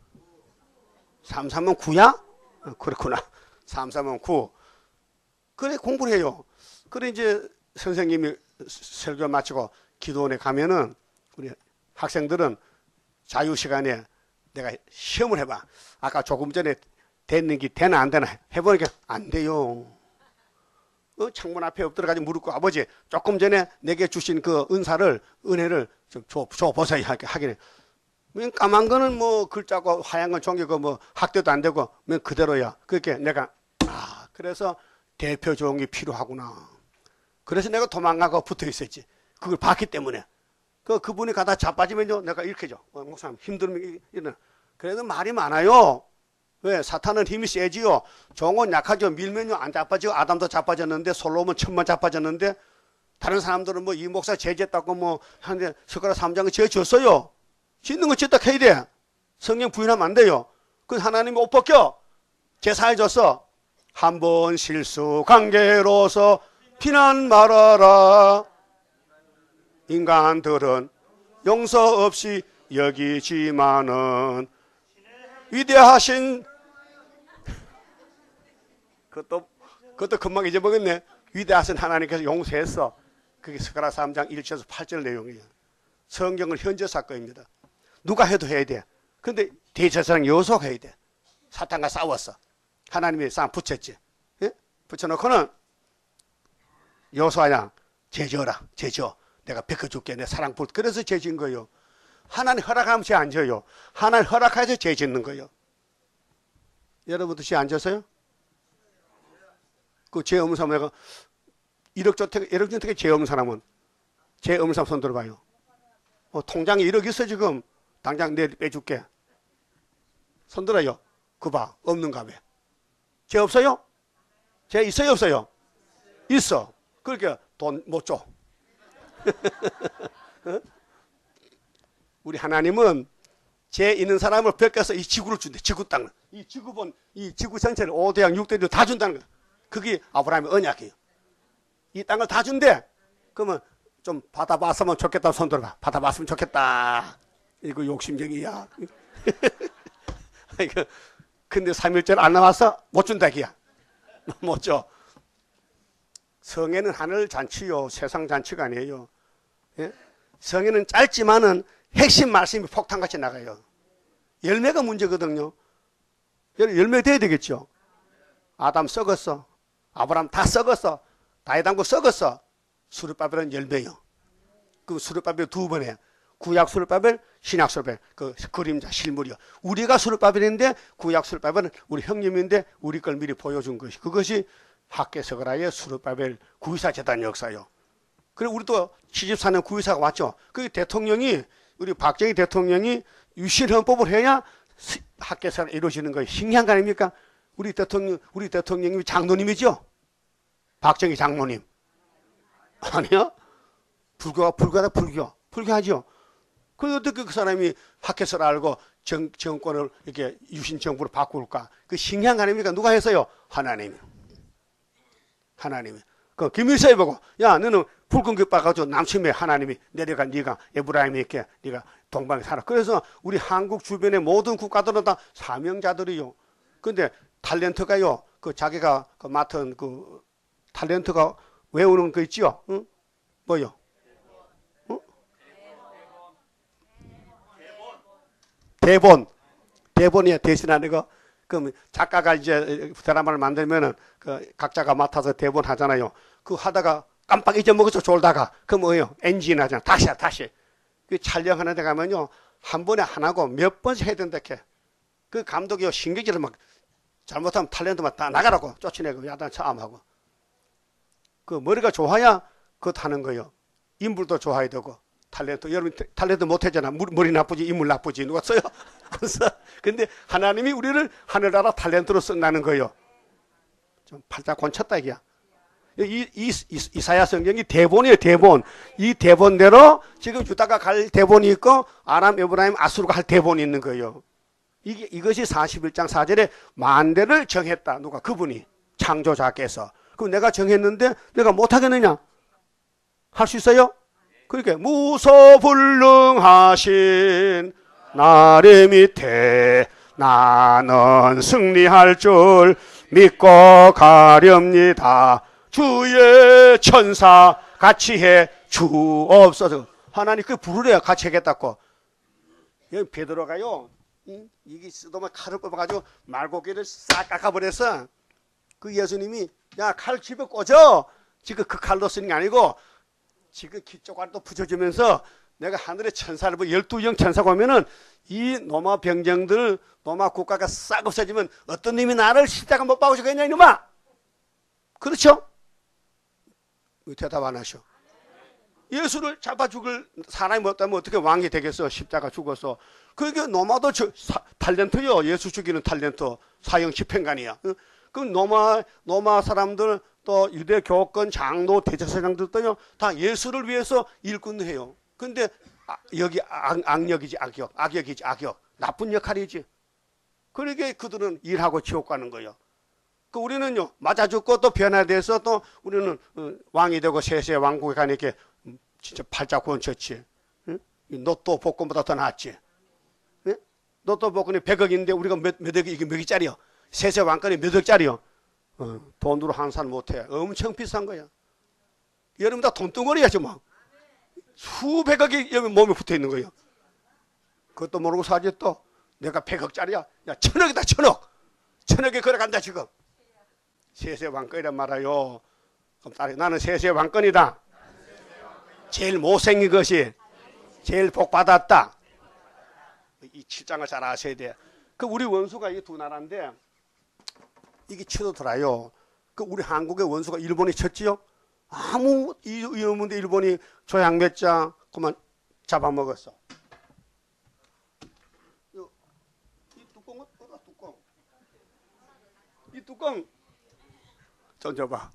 3, 3은 9야? 그렇구나. 3, 3은 9. 그래 공부를 해요. 그래 이제 선생님이 설교 마치고 기도원에 가면은 우리 학생들은 자유시간에 내가 시험을 해봐. 아까 조금 전에 됐는지 되나 안 되나 해보니까 안 돼요. 창문 앞에 엎드려가지고 무릎 꿇고 아버지 조금 전에 내게 주신 그 은혜를 좀 줘보세요 하긴 해. 맨 까만 거는 뭐 글자고 하얀 건 종이고 뭐 학대도 안 되고 맨 그대로야. 그렇게 내가 그래서 대표 종이 필요하구나. 그래서 내가 도망가고 붙어 있었지. 그걸 봤기 때문에. 그분이 가다 자빠지면요 내가 이렇게 줘. 목사님 힘들면 이런. 그래도 말이 많아요. 왜? 사탄은 힘이 세지요. 종은 약하죠. 밀면요 안 자빠지고 아담도 자빠졌는데 솔로몬 천만 자빠졌는데 다른 사람들은 뭐 이 목사 제지했다고 뭐 하는데 숟가락 3장을 지어줬어요. 짓는 거 짓다 해야 돼. 성령 부인하면 안 돼요. 그 하나님이 옷 벗겨. 제사해줬어. 한 번 실수 관계로서 비난 말아라. 인간들은 용서 없이 여기지만은 위대하신 그것도 금방 잊어먹었네. 위대하신 하나님께서 용서했어. 그게 스가랴 3장 1절에서 8절 내용이에요. 성경은 현재 사건입니다. 누가 해도 해야 돼. 근데 대제사장 여호수아가 해야 돼. 사탄과 싸웠어. 하나님이 쌍 붙였지. 예? 붙여놓고는 여호수아야 제지어라. 제지어. 내가 베껴줄게. 내 사랑 불. 그래서 죄진 거예요. 하나님 허락하면 죄 안 져요. 하나님 허락해서 죄 짓는 거예요. 여러분도 죄 안 져서요? 그 죄 없는 사람은 1억 주택에 죄 없는 사람은 제 없는 사람 손 들어봐요. 통장에 1억 있어 지금. 당장 내일 빼줄게. 손 들어요. 그 봐. 없는가 봐. 제 없어요? 제 있어요 없어요? 있어. 그러니까 돈 못 줘. 우리 하나님은 제 있는 사람을 벗겨서 이 지구를 준대. 지구 땅을. 이 지구본 이 지구 전체를 5대양 6대양 다 준다는 거야. 그게 아브라함의 언약이에요. 이 땅을 다 준대. 그러면 좀 받아봤으면 좋겠다. 손 들어봐. 받아봤으면 좋겠다. 이거 욕심쟁이야. 근데 3일절 안 나와서 못 준다 기야. 못 줘. 성회는 하늘 잔치요. 세상 잔치가 아니에요. 예? 성회는 짧지만은 핵심 말씀이 폭탄같이 나가요. 열매가 문제거든요. 열매 돼야 되겠죠. 아담 썩었어. 아브라함 다 썩었어. 다윗왕국 썩었어. 수르바벨은 열매요. 그 수르바벨 두 번 해. 구약 수르바벨, 신약 수르바벨. 그 그림자 실물이요. 우리가 수르바벨인데 구약 수르바벨은 우리 형님인데 우리 걸 미리 보여준 것이. 그것이 학개서가라의 수르바벨 구이사 재단 역사요. 그리고 우리도 74년 구이사가 왔죠. 그 대통령이 우리 박정희 대통령이 유신헌법을 해야 학개서가 이루어지는 거예요. 신기한 거 아닙니까? 우리 대통령이 장로님이죠. 박정희 장로님. 아니요? 불교하죠. 그런데 어떻게 그 사람이 학회서를 알고 정권을 이렇게 유신 정부로 바꿀까? 그 신기한 거 아닙니까? 누가 했어요? 하나님이. 그 김일성이 보고, 야, 너는 불금교 빠가지고 남침에 하나님이 내려가 네가 에브라임이 있게 네가 동방에 살아. 그래서 우리 한국 주변의 모든 국가들은 다 사명자들이요. 근데 탤런트가요, 그 자기가 그 맡은 그 탤런트가 외우는 거 있지요? 응? 뭐요? 응? 대본이야, 대신하는 거. 그럼 작가가 이제 드라마를 만들면은 그 각자가 맡아서 대본 하잖아요. 그 하다가 깜빡 잊어먹어서 졸다가 그 뭐예요? 엔진 하잖아. 다시. 그 촬영하는 데 가면요. 한 번에 하나고 몇 번씩 해야 된다 해. 그 감독이요. 신경질을 막 잘못하면 탤런트만 다 나가라고 쫓아내고 야단 차암하고. 그 머리가 좋아야 그것 하는 거예요. 인물도 좋아야 되고. 탤런트. 여러분 탤런트 못하잖아. 머리 나쁘지 인물 나쁘지. 누가 써요? 그래서 근데 하나님이 우리를 하늘나라 탤런트로 쓴다는 거예요. 좀 팔짝 곤쳤다 이게야. 이사야 성경이 대본이에요. 대본. 이 대본대로 지금 유다가 갈 대본이 있고 아람, 에브라임, 아수르가 할 대본이 있는 거예요. 이것이 41장 4절에 만대를 정했다. 누가? 그분이. 창조자께서. 그럼 내가 정했는데 내가 못하겠느냐? 할 수 있어요? 그러니까 무소불능하신 나의 밑에 나는 승리할 줄 믿고 가렵니다. 주의 천사 같이 해 주옵소서. 하나님 그 부르래요. 같이 하겠다고. 여기 베드로가요. 이게 쓰도만 칼을 뽑아가지고 말고기를 싹 깎아버렸어. 그 예수님이 야, 칼 집에 꽂아. 지금 그 칼로 쓰는 게 아니고 지금 기초관도 붙여주면서 내가 하늘의 천사를 보고 12영 천사가 오면은 이 노마 병정들 노마 국가가 싹 없어지면 어떤 놈이 나를 십자가 못 박아주겠냐 이놈아. 그렇죠? 왜 대답 안 하셔? 예수를 잡아 죽을 사람이 없다면 어떻게 왕이 되겠어? 십자가 죽어서. 그게 노마도 탤런트요. 예수 죽이는 탤런트. 사형 집행관이야. 그럼 노마 사람들 또 유대 교권 장로 대제사장들도요. 다 예수를 위해서 일꾼을 해요. 근데 여기 악력이지 악역. 악역이지 악역. 나쁜 역할이지. 그러게 그들은 일하고 지옥 가는 거예요. 그 우리는요. 맞아 죽고 또 변화돼서 또 우리는 왕이 되고 세세 왕국에 가니까 진짜 팔자 권쳤지. 응? 로또 복권보다 더 낫지. 응? 로또 복권이 100억인데 우리가 몇 억이 이게 몇 억짜리요? 세세 왕권이 몇 억짜리요? 돈으로 환산 못해. 엄청 비싼 거야. 여러분 다 돈덩어리야죠 막. 수백억이 여기 몸에 붙어 있는 거예요. 그것도 모르고 사지 또 내가 100억짜리야. 야 1000억이다 1000억. 1000억에 걸어간다 지금. 세세 왕권이란 말이요. 그럼 나는 세세 왕권이다. 제일 못생긴 것이 제일 복받았다. 이 7장을 잘 아셔야 돼. 그 우리 원수가 이 두 나라인데 이게 치도더라요. 그 우리 한국의 원수가 일본이 쳤지요. 아무 이유 없는데 일본이 조약 맺자 그만 잡아먹었어. 이 뚜껑은 어디다 뚜껑? 이 뚜껑 좀 줘봐.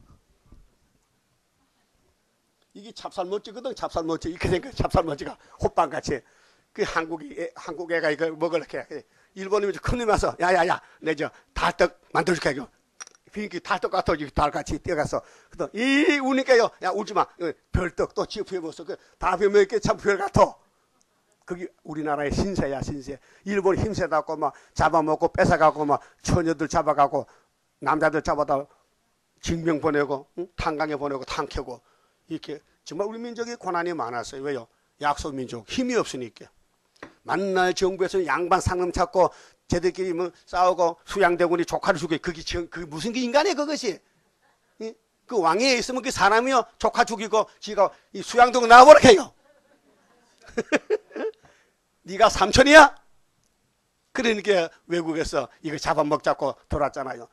이게 찹쌀모찌거든. 찹쌀모찌 이렇게 생겨. 찹쌀모찌가 호빵같이. 그 한국 애가 이거 먹으려고 해. 일본이면 큰 놈이 와서 야야야 내 저 달떡 만들어줄게. 비행기 달떡 같아. 달같이 뛰어가서 그래서 이 우니까요. 야 울지마. 별떡 또 지어 먹었어. 다 비우면 이렇게 참 별 같아. 그게 우리나라의 신세야 신세. 일본 힘세다고 막 잡아먹고 뺏어가고 막 처녀들 잡아가고 남자들 잡아다 징병 보내고 탄광에 보내고 탄 켜고 이렇게 정말 우리 민족이 고난이 많았어요. 왜요? 약소 민족 힘이 없으니까. 만날 정부에서는 양반 상금 찾고 쟤들끼리 뭐 싸우고 수양대군이 조카를 죽여. 그게 무슨 게 인간이에요 그것이. 그 왕위에 있으면 그 사람이요 조카 죽이고 지가 이 수양대군 나와버려 해요. 네가 삼촌이야? 그러니까 외국에서 이거 잡아먹자고 돌았잖아요.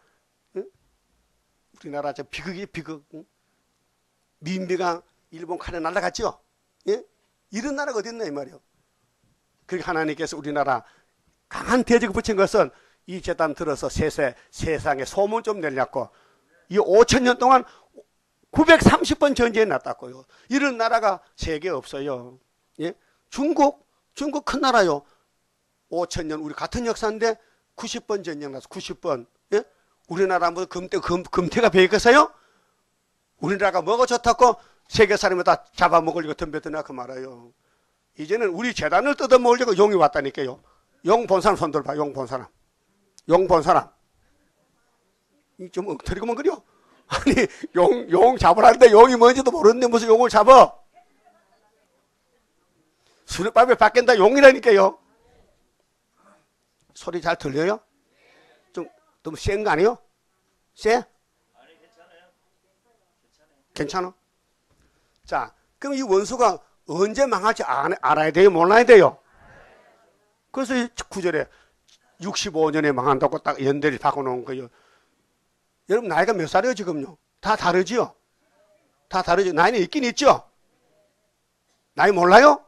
우리나라 저 비극이 비극. 민비가 일본 칼에 날아갔죠. 예? 이런 나라가 어디 있나 이 말이요. 그렇게 하나님께서 우리나라 강한 대적을 붙인 것은 이 재단 들어서 세상에 소문 좀 내려고 이 5,000년 동안 930번 전쟁이 났다고요. 이런 나라가 세계에 없어요. 예? 중국 큰 나라요. 5,000년 우리 같은 역사인데 90번 전쟁 났어. 90번. 예? 우리나라 뭐 금태가 배겠어요? 우리나라가 뭐가 좋다고 세계 사람을 다 잡아먹으려고 덤벼드나 그 말이에요. 이제는 우리 재단을 뜯어먹으려고 용이 왔다니까요. 용 본 사람 손 들어봐. 용 본 사람. 용 본 사람. 좀 엉터리고만 그려. 아니 용 잡으라는데 용이 뭔지도 모르는데 무슨 용을 잡아. 수렵밥에 바뀐다 용이라니까요. 소리 잘 들려요? 좀 너무 센 거 아니에요? 세? 괜찮아? 자, 그럼 이 원수가 언제 망할지 알아야 돼요? 몰라야 돼요? 그래서 이 구절에 65년에 망한다고 딱 연대를 바꿔놓은 거예요. 여러분 나이가 몇 살이에요 지금요? 다 다르지요? 다 다르죠? 나이는 있긴 있죠? 나이 몰라요?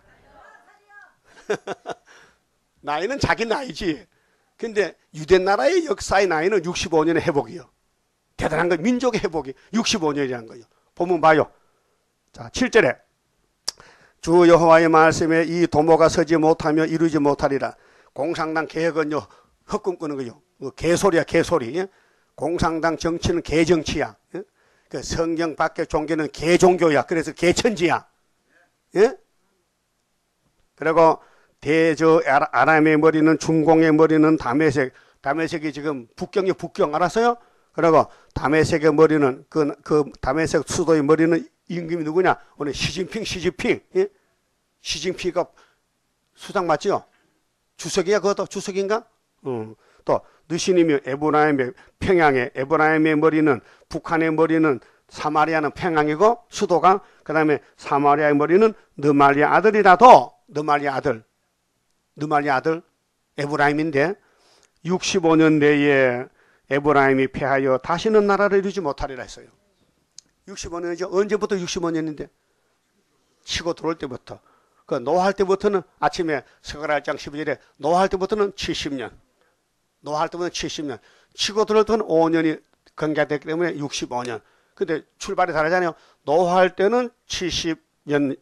나이는 자기 나이지. 근데 유대 나라의 역사의 나이는 65년의 회복이요. 대단한 거 민족의 회복이 65년이라는 거예요. 보면 봐요. 자, 7절에 주 여호와의 말씀에 이 도모가 서지 못하며 이루지 못하리라. 공산당 개혁은요 헛꿈 꾸는 거요. 개소리야 개소리. 예? 공산당 정치는 개정치야. 예? 그 성경 밖의 종교는 개종교야. 그래서 개천지야. 예? 그리고 대저 아람의 머리는 중공의 머리는 다메섹. 다메섹이 지금 북경이 북경 알았어요? 그리고 다메섹의 머리는 그 다메섹 수도의 머리는 임금이 누구냐? 오늘 시진핑. 예? 시진핑가 수장 맞지요? 주석이야 그것도 주석인가? 또 느시님이 에브라임의 평양의 에브라임의 머리는 북한의 머리는 사마리아는 평양이고 수도가 그 다음에 사마리아의 머리는 느말리아 아들이라도 느말리아 아들 에브라임인데 65년 내에 에브라임이 패하여 다시는 나라를 이루지 못하리라 했어요. 65년이죠. 언제부터 65년인데? 치고 들어올 때부터. 그 노할 때부터는 아침에 스가랴 1장 12절에 노할 때부터는 70년. 노할 때부터는 70년. 치고 들어올 때는 5년이 경과됐기 때문에 65년. 근데 출발이 다르잖아요. 노할 때는 70년,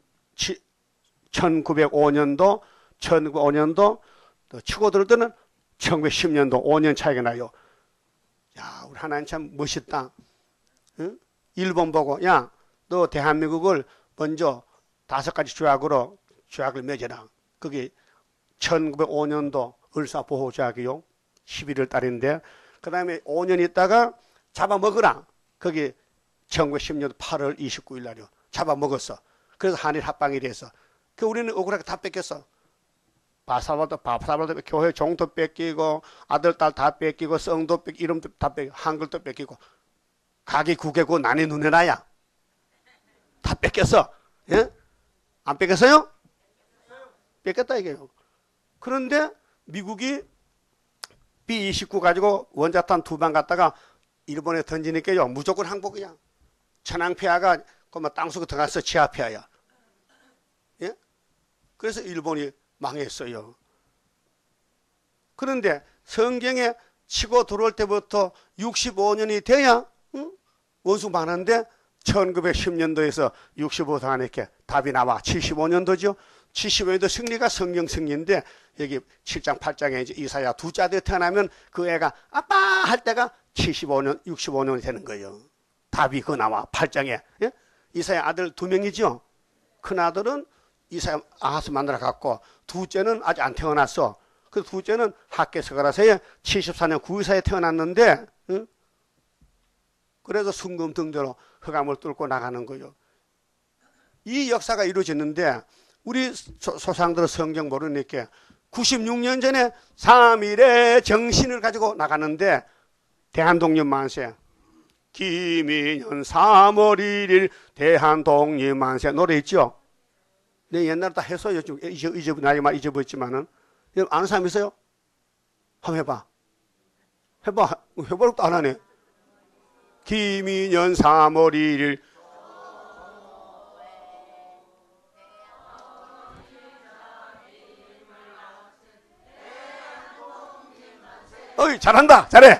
1905년도, 1905년도, 또 치고 들어올 때는 1910년도 5년 차이가 나요. 야, 우리 하나님 참 멋있다. 응? 일본 보고, 야, 너 대한민국을 먼저 5가지 조약을 맺어라. 그게 1905년도 을사보호조약이요. 11월 달인데, 그 다음에 5년 있다가 잡아먹으라. 그게 1910년 8월 29일 날이요. 잡아먹었어. 그래서 한일 합방이 돼서. 그 우리는 억울하게 다 뺏겼어. 바사발도 교회 종도 뺏기고 아들 딸 다 뺏기고 성도 뺏기고 이름도 다 뺏기고 한글도 뺏기고 가기 구개고 난이 눈에 나야 다 뺏겼어. 예? 안 뺏겼어요? 뺏겼다 이게요. 그런데 미국이 B-29 가지고 원자탄 2방 갖다가 일본에 던지니까요 무조건 항복이야. 천황폐하가 그뭐 땅속에 들어가서 지하폐하야. 예? 그래서 일본이 망했어요. 그런데 성경에 치고 들어올 때부터 65년이 돼야 원수 많은데 1910년도에서 65도 안에 이렇게 답이 나와. 75년도죠. 75년도 승리가 성경 승리인데 여기 7장 8장에 이제 이사야 둘째 아들이 태어나면 그 애가 아빠 할 때가 75년 65년이 되는 거예요. 답이 그 나와 8장에. 예? 이사야 아들 두 명이죠. 큰 아들은 이사야 아하스 만나러 갔고 둘째는 아직 안 태어났어. 그 둘째는 학개서가라서에 74년 9일사에 태어났는데 그래서 순금등대로 흑암을 뚫고 나가는 거예요. 이 역사가 이루어졌는데 우리 조상들은 성경 모르니까 96년 전에 3일의 정신을 가지고 나가는데 대한독립만세 김인현 3월 1일 대한독립만세 노래 있죠? 내 옛날에 다 했어요. 나이 말 잊어버렸지만은 아는 사람 있어요? 한번 해봐. 해보려고 안 하네. 김인현 3월 1일 어이 잘한다 잘해.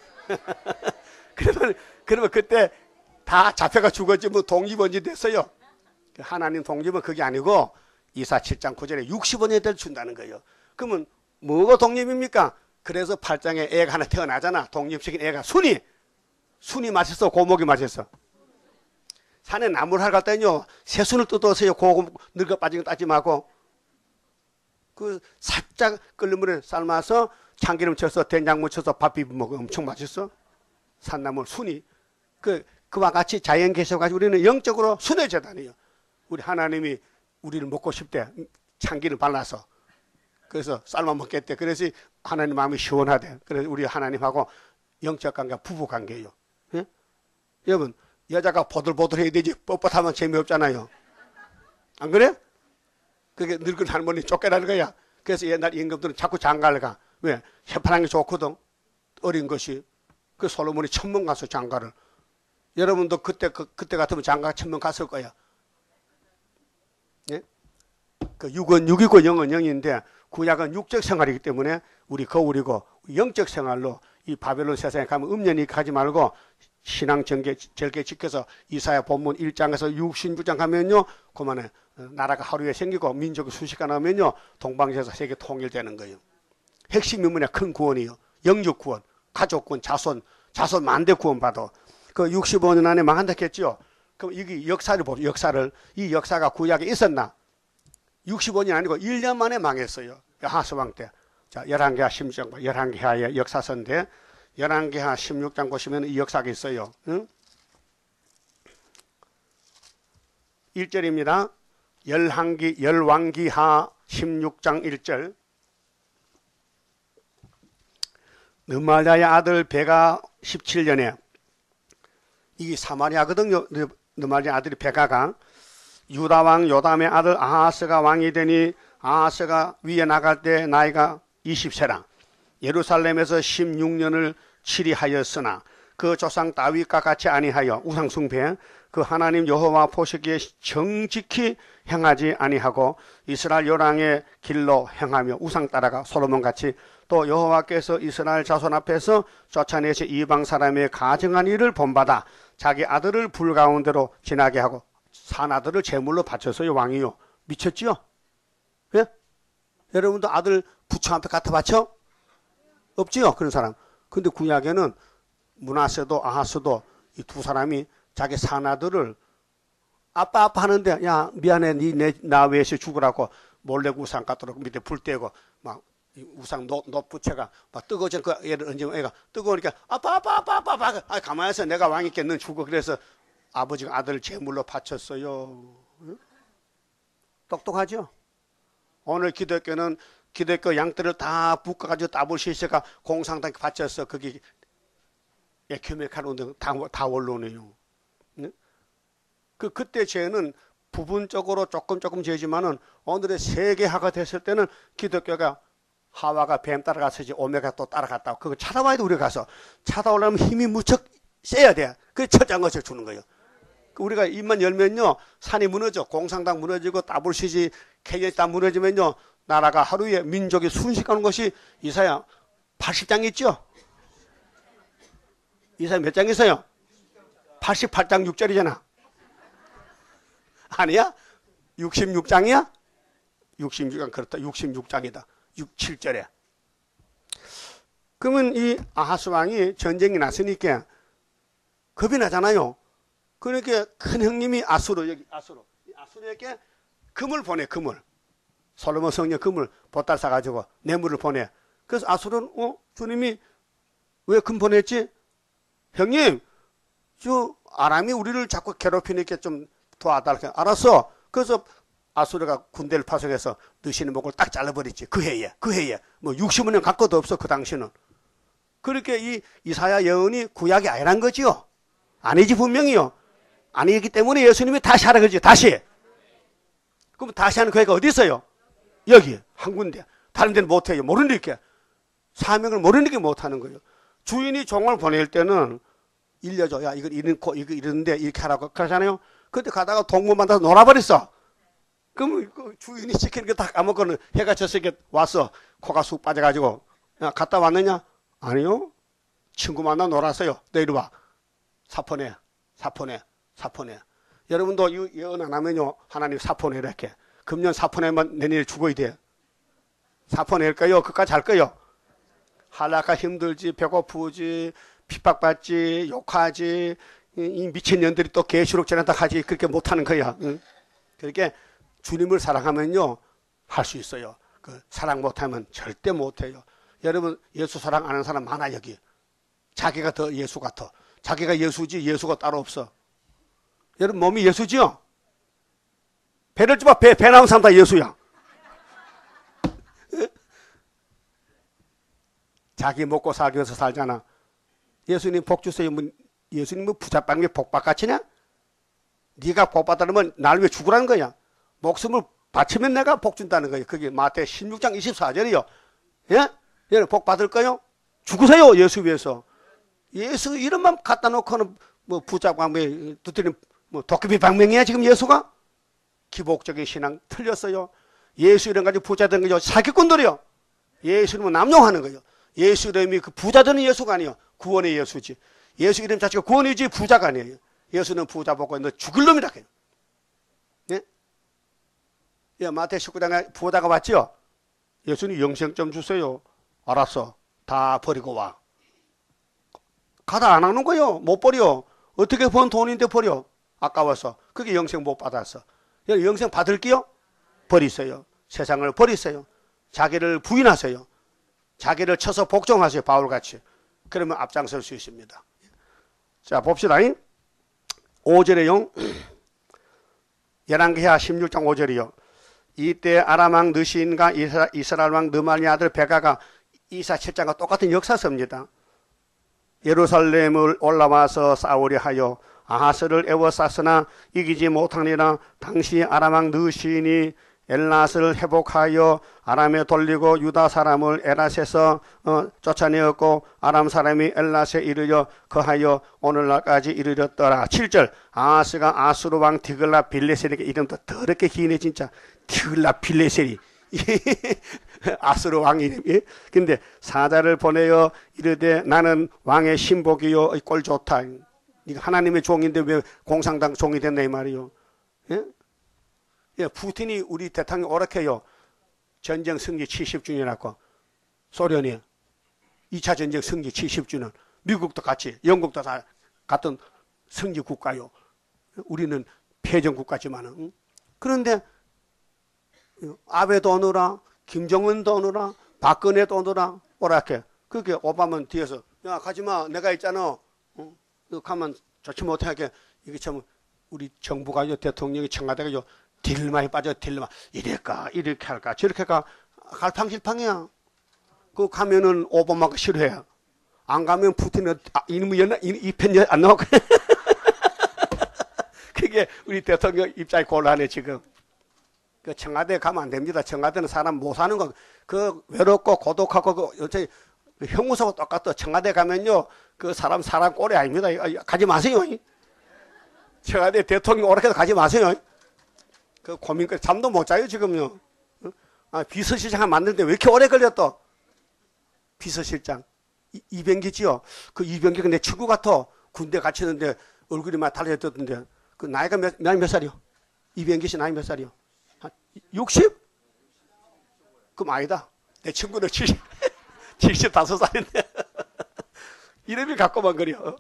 그러면 그때 다 잡혀가 죽었지 뭐 독립원지 됐어요. 하나님 독립은 그게 아니고 이사 7장 9절에 60원이 될 준다는 거예요. 그러면 뭐가 독립입니까? 그래서 8장에 애가 하나 태어나잖아. 독립시킨 애가 순이 맞았어 고목이 맞았어. 산에 나무를 하러 갈 때는요 새순을 뜯어서요 고고 늙어 빠진 거 따지 말고 그 살짝 끓는 물에 삶아서 참기름 쳐서 된장 묻혀서 밥 비벼 먹으면 엄청 맛있어. 산나물 순이 그와 같이 자연 계셔가지고 우리는 영적으로 순의 재단이에요. 우리 하나님이 우리를 먹고 싶대. 참기름 발라서. 그래서 삶아 먹겠대. 그래서 하나님 마음이 시원하대. 그래서 우리 하나님하고 영적 관계가 부부 관계예요. 예? 여러분 여자가 보들보들해야 되지 뻣뻣하면 재미없잖아요. 안 그래? 그게 늙은 할머니 쫓겨나는 거야. 그래서 옛날 임금들은 자꾸 장가를 가. 왜? 해파란 게 좋거든. 어린 것이. 그 솔로몬이 천문 가서 장가를. 여러분도 그때 같으면 장가 천문 갔을 거야. 예? 그 6은 6이고 0은 0인데 구약은 육적 생활이기 때문에 우리 거울이고 영적 생활로 이 바벨론 세상에 가면 음년이 가지 말고 신앙 절개 지켜서 이사야 본문 1장에서 66장 가면요 그만에 나라가 하루에 생기고 민족이 수시가 나오면요 동방에서 세계 통일되는 거예요. 핵심 인문의 큰 구원이요. 영적 구원, 가족 구원, 자손 만대 구원 받아. 그 65년 안에 망한다 했죠. 그럼 이게 역사를 보죠. 이 역사가 구약에 있었나? 65년 아니고 1년 만에 망했어요. 아하스 왕 때. 자, 11개하 16장, 11개하의 역사서인데 11개하 16장 보시면 이 역사가 있어요. 응? 1절입니다. 열왕기하 16장 1절. 느말랴의 아들 베가 17년에 이게 사마리아거든요. 느말랴의 아들이 베가가 유다왕 요담의 아들 아하스가 왕이 되니 아하스가 위에 나갈 때 나이가 20세라 예루살렘에서 16년을 치리하였으나 그 조상 다윗과 같이 아니하여 우상 숭배 그 하나님 여호와 보시기에 정직히 행하지 아니하고 이스라엘 요랑의 길로 행하며 우상 따라가 솔로몬같이 또 여호와께서 이스라엘 자손 앞에서 쫓아내시 이방 사람의 가증한 일을 본받아 자기 아들을 불 가운데로 지나게 하고 산 아들을 제물로 바쳤어요. 왕이요. 미쳤지요? 예? 여러분도 아들 부처 앞에 갖다 바쳐? 없지요? 그런 사람. 근데 구약에는 므낫세도 아하스도 이 두 사람이 자기 산 아들을 아빠 하는데 야 미안해 나 외에서 죽으라고 몰래 우상 갖도록 밑에 불 떼고 막 우상 높 부채가 막 뜨거워져 그 애를 얹으면 애가 뜨거우니까 아빠 아 가만히 있어 내가 왕이께 넌 죽어. 그래서 아버지가 아들을 제물로 바쳤어요. 똑똑하죠? 오늘 기독교는 기독교 양떼를 다 묶어가지고 따블 시세가 공상당 바쳤어. 그게 에큐메칼 운동 다 원론이에요. 그때 죄는 부분적으로 조금 죄지만은 오늘의 세계화가 됐을 때는 기독교가 하와가 뱀 따라가서 이제 오메가 또 따라갔다고 그거 찾아와야 돼. 우리가 가서 찾아오려면 힘이 무척 세야 돼. 그게 철저한 것을 주는 거예요. 우리가 입만 열면요, 산이 무너져. 공산당 무너지고 WCG, KNC 다 무너지면요, 나라가 하루에 민족이 순식하는 것이 이사야 80장 있죠? 이사야 몇 장 있어요? 88장 6절이잖아. 아니야? 66장이야? 66장, 그렇다. 66장이다. 6, 7절에. 그러면 이 아하스 왕이 전쟁이 났으니까 겁이 나잖아요. 그러니까 큰 형님이 아수르, 여기 아수르. 아수르에게 금을 보내, 금을. 솔로몬 성녀 금을 보따리 싸가지고 뇌물을 보내. 그래서 아수르는, 주님이 왜 금 보냈지? 형님, 저 아람이 우리를 자꾸 괴롭히니까 좀 도와달라. 알았어. 그래서 아수르가 군대를 파송해서 느시는 목을 딱 잘라버렸지. 그 해에. 뭐 60년 갖고도 없어, 그 당시는. 그렇게 이 이사야 예언이 구약이 아니란 거지요. 아니지, 분명히요. 아니기 때문에 예수님이 다시 하라 그러지, 다시. 그럼 다시 하는 교회가 어디 있어요? 여기, 한 군데. 다른 데는 못해요. 모르니까. 사명을 모르니까 못하는 거예요. 주인이 종을 보낼 때는 일려줘. 야, 이거 이러는데 이렇게 하라고. 그러잖아요. 그때 가다가 동무 만나서 놀아버렸어. 그럼 그 주인이 시키는 거 다 까먹고는 해가 졌으니까 왔어. 코가 쑥 빠져가지고. 야, 갔다 왔느냐? 아니요. 친구 만나 놀았어요. 너 이리 와. 사포내. 여러분도 예언 안 하면요, 하나님 사포내 이렇게. 금년 사포내면 내년에 죽어야 돼. 사포낼 거요? 그까지 할 거요? 하려니까 힘들지, 배고프지, 핍박받지, 욕하지, 이 미친년들이 또 계시록 전한다 하지. 그렇게 못하는 거야. 응? 그렇게 주님을 사랑하면요, 할 수 있어요. 그 사랑 못하면 절대 못해요. 여러분, 예수 사랑 아는 사람 많아, 여기. 자기가 더 예수 같아. 자기가 예수지 예수가 따로 없어. 여러분, 몸이 예수지요? 배를 좀 봐. 배 나온 사람 다 예수야. 자기 먹고 살기 위해서 살잖아. 예수님 복 주세요. 예수님 뭐 부잣방에 복받같이냐? 네가 복 받으려면 날 왜 죽으라는 거야? 목숨을 바치면 내가 복 준다는 거예요. 그게 마태 16장 24절이요. 예? 여러분 복 받을 거요? 죽으세요. 예수 위해서. 예수 이름만 갖다 놓고는 뭐 부잣방에 두드리는 뭐 도깨비 방명이야 지금 예수가? 기복적인 신앙 틀렸어요. 예수 이름 가지고 부자 되는 거죠. 사기꾼들이요. 예수 이름은 남용하는 거예요. 예수 이름이 그 부자 되는 예수가 아니에요. 구원의 예수지. 예수 이름 자체가 구원이지 부자가 아니에요. 예수는 부자 보고 너 죽을 놈이라 해요. 예? 예, 마태 19장에 부자가 왔죠? 예수님 영생 좀 주세요. 알았어. 다 버리고 와. 가다 안 하는 거요. 못 버려. 어떻게 번 돈인데 버려. 아까워서. 그게 영생 못 받았어. 영생 받을게요? 버리세요. 세상을 버리세요. 자기를 부인하세요. 자기를 쳐서 복종하세요. 바울같이. 그러면 앞장설 수 있습니다. 자, 봅시다. 5절에요. 열왕기하 16장 5절이요. 이때 아람 왕 느신과 이스라엘 왕 느만의 아들 베가가 이사 7장과 똑같은 역사서입니다. 예루살렘을 올라와서 싸우려 하여 아하스를 에워쌌으나 이기지 못하니라. 당시 아람 왕 느신이 엘낫을 회복하여 아람에 돌리고 유다 사람을 에lat에서 쫓아내었고 아람 사람이 엘낫에 이르려 거하여 오늘날까지 이르렀더라. 7절 아하스가 아수르 왕 디글라 빌레셀에게 이름도 더럽게 기네 진짜. 디글라 빌레셀이 아수르 왕 이름이. 근데 사자를 보내어 이르되 나는 왕의 신복이요. 꼴 좋다. 네가 하나님의 종인데 왜 공산당 종이 됐나 이 말이요. 예? 예, 푸틴이 우리 대통령 오락해요. 전쟁 승리 70주년이라고. 소련이 2차 전쟁 승리 70주년. 미국도 같이, 영국도 다 같은 승리 국가요. 우리는 패전 국가지만은. 응? 그런데 아베도 오느라, 김정은도 오느라, 박근혜도 오느라 오락해. 그렇게 오바마는 뒤에서 야 가지마 내가 있잖아. 응? 너 가면 좋지 못하게. 이게 참 우리 정부가 대통령이 청와대가 딜마에 빠져 딜마 이럴까 이렇게 할까 저렇게 할까 갈팡질팡이야. 그 가면은 오바마가 싫어해. 안 가면 푸틴은 이놈의 연락 이편 안 나오고. 그게 우리 대통령 입장이 곤란해 지금. 그 청와대 가면 안 됩니다. 청와대는 사람 못 사는 거. 그 외롭고 고독하고 그 어차피 형무소가 똑같아. 청와대 가면요 그 사람 꼴이 아닙니다. 가지 마세요. 제가 내 대통령 오락해서 가지 마세요. 그 고민거리 잠도 못 자요 지금요. 비서실장 만드는데 왜 이렇게 오래 걸렸어? 비서실장 이병기지요. 그 이병기가 내 친구 같아. 군대 갇혔는데 얼굴이 막 달라졌던데 그 나이가 몇 살이요? 이병기 씨 나이 몇 살이요? 60? 그럼 아니다. 내 친구는 75살인데 이름이 갖고만 그려.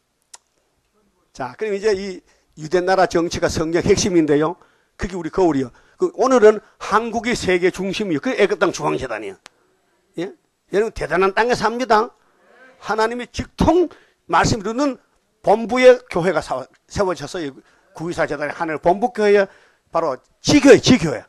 자, 그럼 이제 이 유대나라 정치가 성경 핵심인데요. 그게 우리 거울이요. 오늘은 한국이 세계 중심이요. 그게 애국당 중앙재단이요. 예? 여러분 대단한 땅에 삽니다. 하나님이 직통 말씀 듣는 본부의 교회가 세워졌어요. 구의사 재단의 하늘 본부 교회 바로 지교회.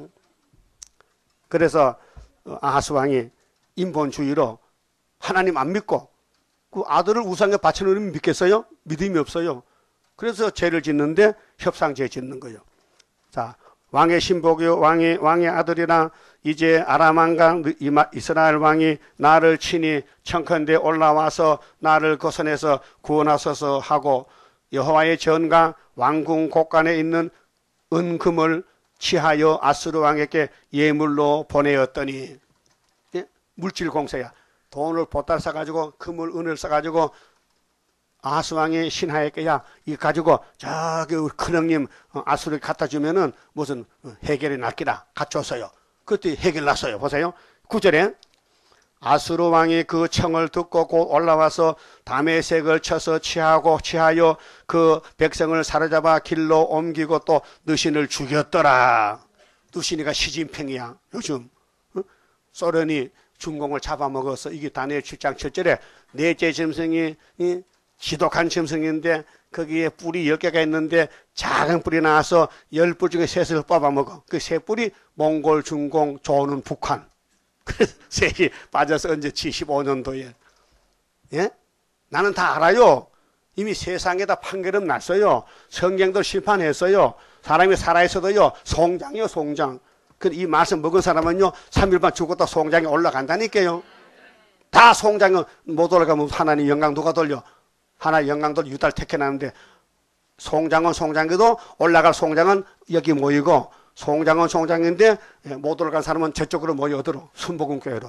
그래서 아하스 왕이 인본주의로 하나님 안 믿고 그 아들을 우상에 바치는 믿겠어요? 믿음이 없어요. 그래서 죄를 짓는데 협상죄 짓는 거예요. 자, 왕의 신복이요 왕의 아들이나 이제 아람 왕과 이스라엘 왕이 나를 친히 청컨대 올라와서 나를 거선해서 구원하소서 하고 여호와의 전과 왕궁 곳간에 있는 은금을 취하여 아수르 왕에게 예물로 보내었더니, 예? 물질 공세야. 돈을 보따리 싸가지고 금을 은을 싸가지고 아하스 왕이 신하에게 야 이거 가지고 저기 우리 큰형님 아수르에 갖다 주면은 무슨 해결이 날 기라 갖췄어요. 그때 해결 났어요. 보세요. 9절에 아수르 왕이 그 청을 듣고 곧 올라와서 다메섹을 쳐서 취하여 그 백성을 사로잡아 길로 옮기고 또 느신을 죽였더라. 느신이가 시진핑이야. 요즘 소련이 중공을 잡아먹어서 이게 다니엘 7장 7절에 넷째 짐승이 지독한 짐승인데 거기에 뿔이 10개가 있는데 작은 뿔이 나와서 10뿔 중에 셋을 뽑아먹어. 그 세 뿔이 몽골, 중공, 조는 북한. 그래서 셋이 빠져서 언제 75년도에. 예? 나는 다 알아요. 이미 세상에다 판결은 났어요. 성경도 심판했어요. 사람이 살아있어도요. 송장이요, 송장. 이 말씀 먹은 사람은요. 3일만 죽었다 송장에 올라간다니까요. 다 송장은 못 올라가면 하나님 영광 누가 돌려? 하나님 영광 돌려 유다를 택해놨는데 송장은 송장이도 올라갈 송장은 여기 모이고 송장은 송장인데 못 올라간 사람은 저쪽으로 모여들어. 순복음교회로.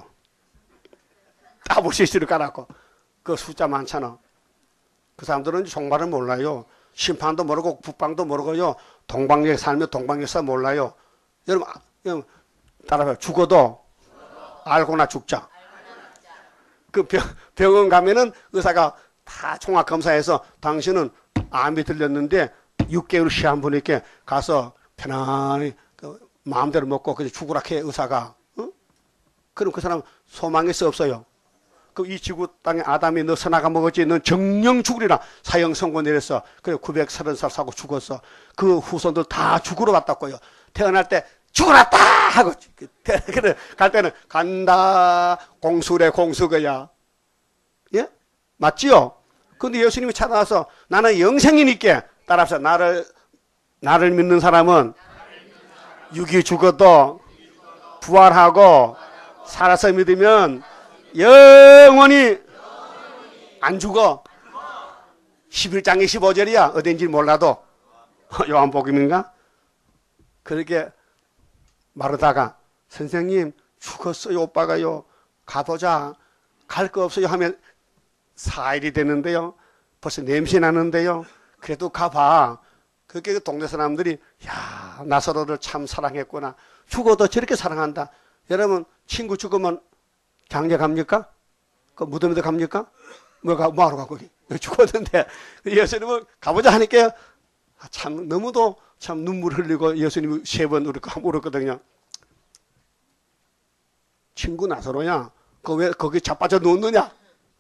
따블시스를 깔았고 그 숫자 많잖아. 그 사람들은 종말을 몰라요. 심판도 모르고 북방도 모르고요. 동방역에 살면 동방역사 몰라요. 여러분 따라해요. 죽어도 알고나 죽자. 그 병원 가면은 의사가 다 종합검사해서 당신은 암이 들렸는데 6개월 시한 분에게 가서 편안히 마음대로 먹고 그냥 죽으라 해 의사가. 어? 그럼 그 사람 소망이 없어요. 그 이 지구 땅에 아담이 너 선악과 먹었지 넌 정령 죽으리라 사형 선고 내렸어. 그래 930살 사고 죽었어. 그 후손들 다 죽으러 왔다고요. 태어날 때 죽으랬다 하고 그래 갈 때는 간다 공수래 공수거야. 예? 맞지요? 근데 예수님이 찾아와서 나는 영생이니까 따라서 나를 믿는 사람은 육이 죽어도 부활하고 살아서 믿으면 영원히 안 죽어. 11장의 15절이야. 어딘지 몰라도 요한복음인가? 그렇게 말하다가 선생님 죽었어요 오빠가요 가보자. 갈 거 없어요 하면 4일이 되는데요. 벌써 냄새 나는데요. 그래도 가봐. 그게 그 동네 사람들이 야 나사로를 참 사랑했구나. 죽어도 저렇게 사랑한다. 여러분 친구 죽으면 장례 갑니까? 그 무덤에도 갑니까? 뭐하러 가 거기? 죽었는데 예수님은 가보자 하니까 참 너무도 참 눈물 흘리고 예수님이 3번 울었거든요. 친구 나사로야 왜 거기 자빠져 누웠느냐?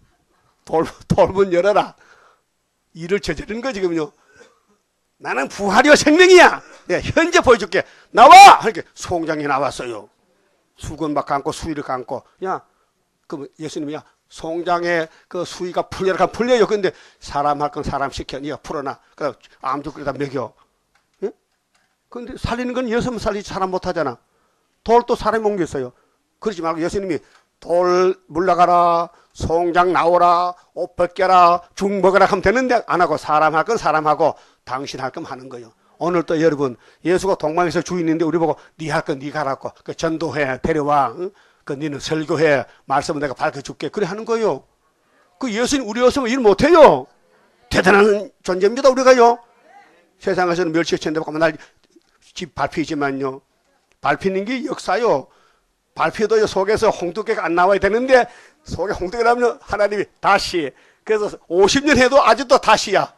돌문 열어라. 일을 저지른 거 지금요. 나는 부활이요 생명이야. 내가 현재 보여줄게. 나와! 이렇게 송장이 나왔어요. 수건막 감고 수의를 감고. 야, 그럼 예수님이 야 송장에 그 수의가 풀려라 하면 풀려요. 근데 사람 할 건 사람 시켜. 네가 풀어놔. 그래 암 죽기다 먹여. 예? 근데 살리는 건 예수님 살리지 사람 못하잖아. 돌도 사람이 옮겼어요. 그러지 말고 예수님이 돌 물러가라. 송장 나오라. 옷 벗겨라. 죽 먹어라 하면 되는데 안 하고 사람 할 건 사람하고 당신 할 거면 하는 거예요. 오늘 또 여러분 예수가 동방에서 주인인데 우리 보고 네 할 거 네가 하라고. 그 전도해 데려와. 응? 그 니는 설교해 말씀은 내가 밝혀줄게. 그래 하는 거예요. 그 예수님 우리 없으면 일 못해요. 대단한 존재입니다 우리가요. 세상에서는 멸치천대 받고 맨날 집 밟히지만요. 밟히는 게 역사요. 밟혀도요 속에서 홍두깨가 안 나와야 되는데 속에 홍두깨 나면 하나님이 다시. 그래서 50년 해도 아직도 다시야.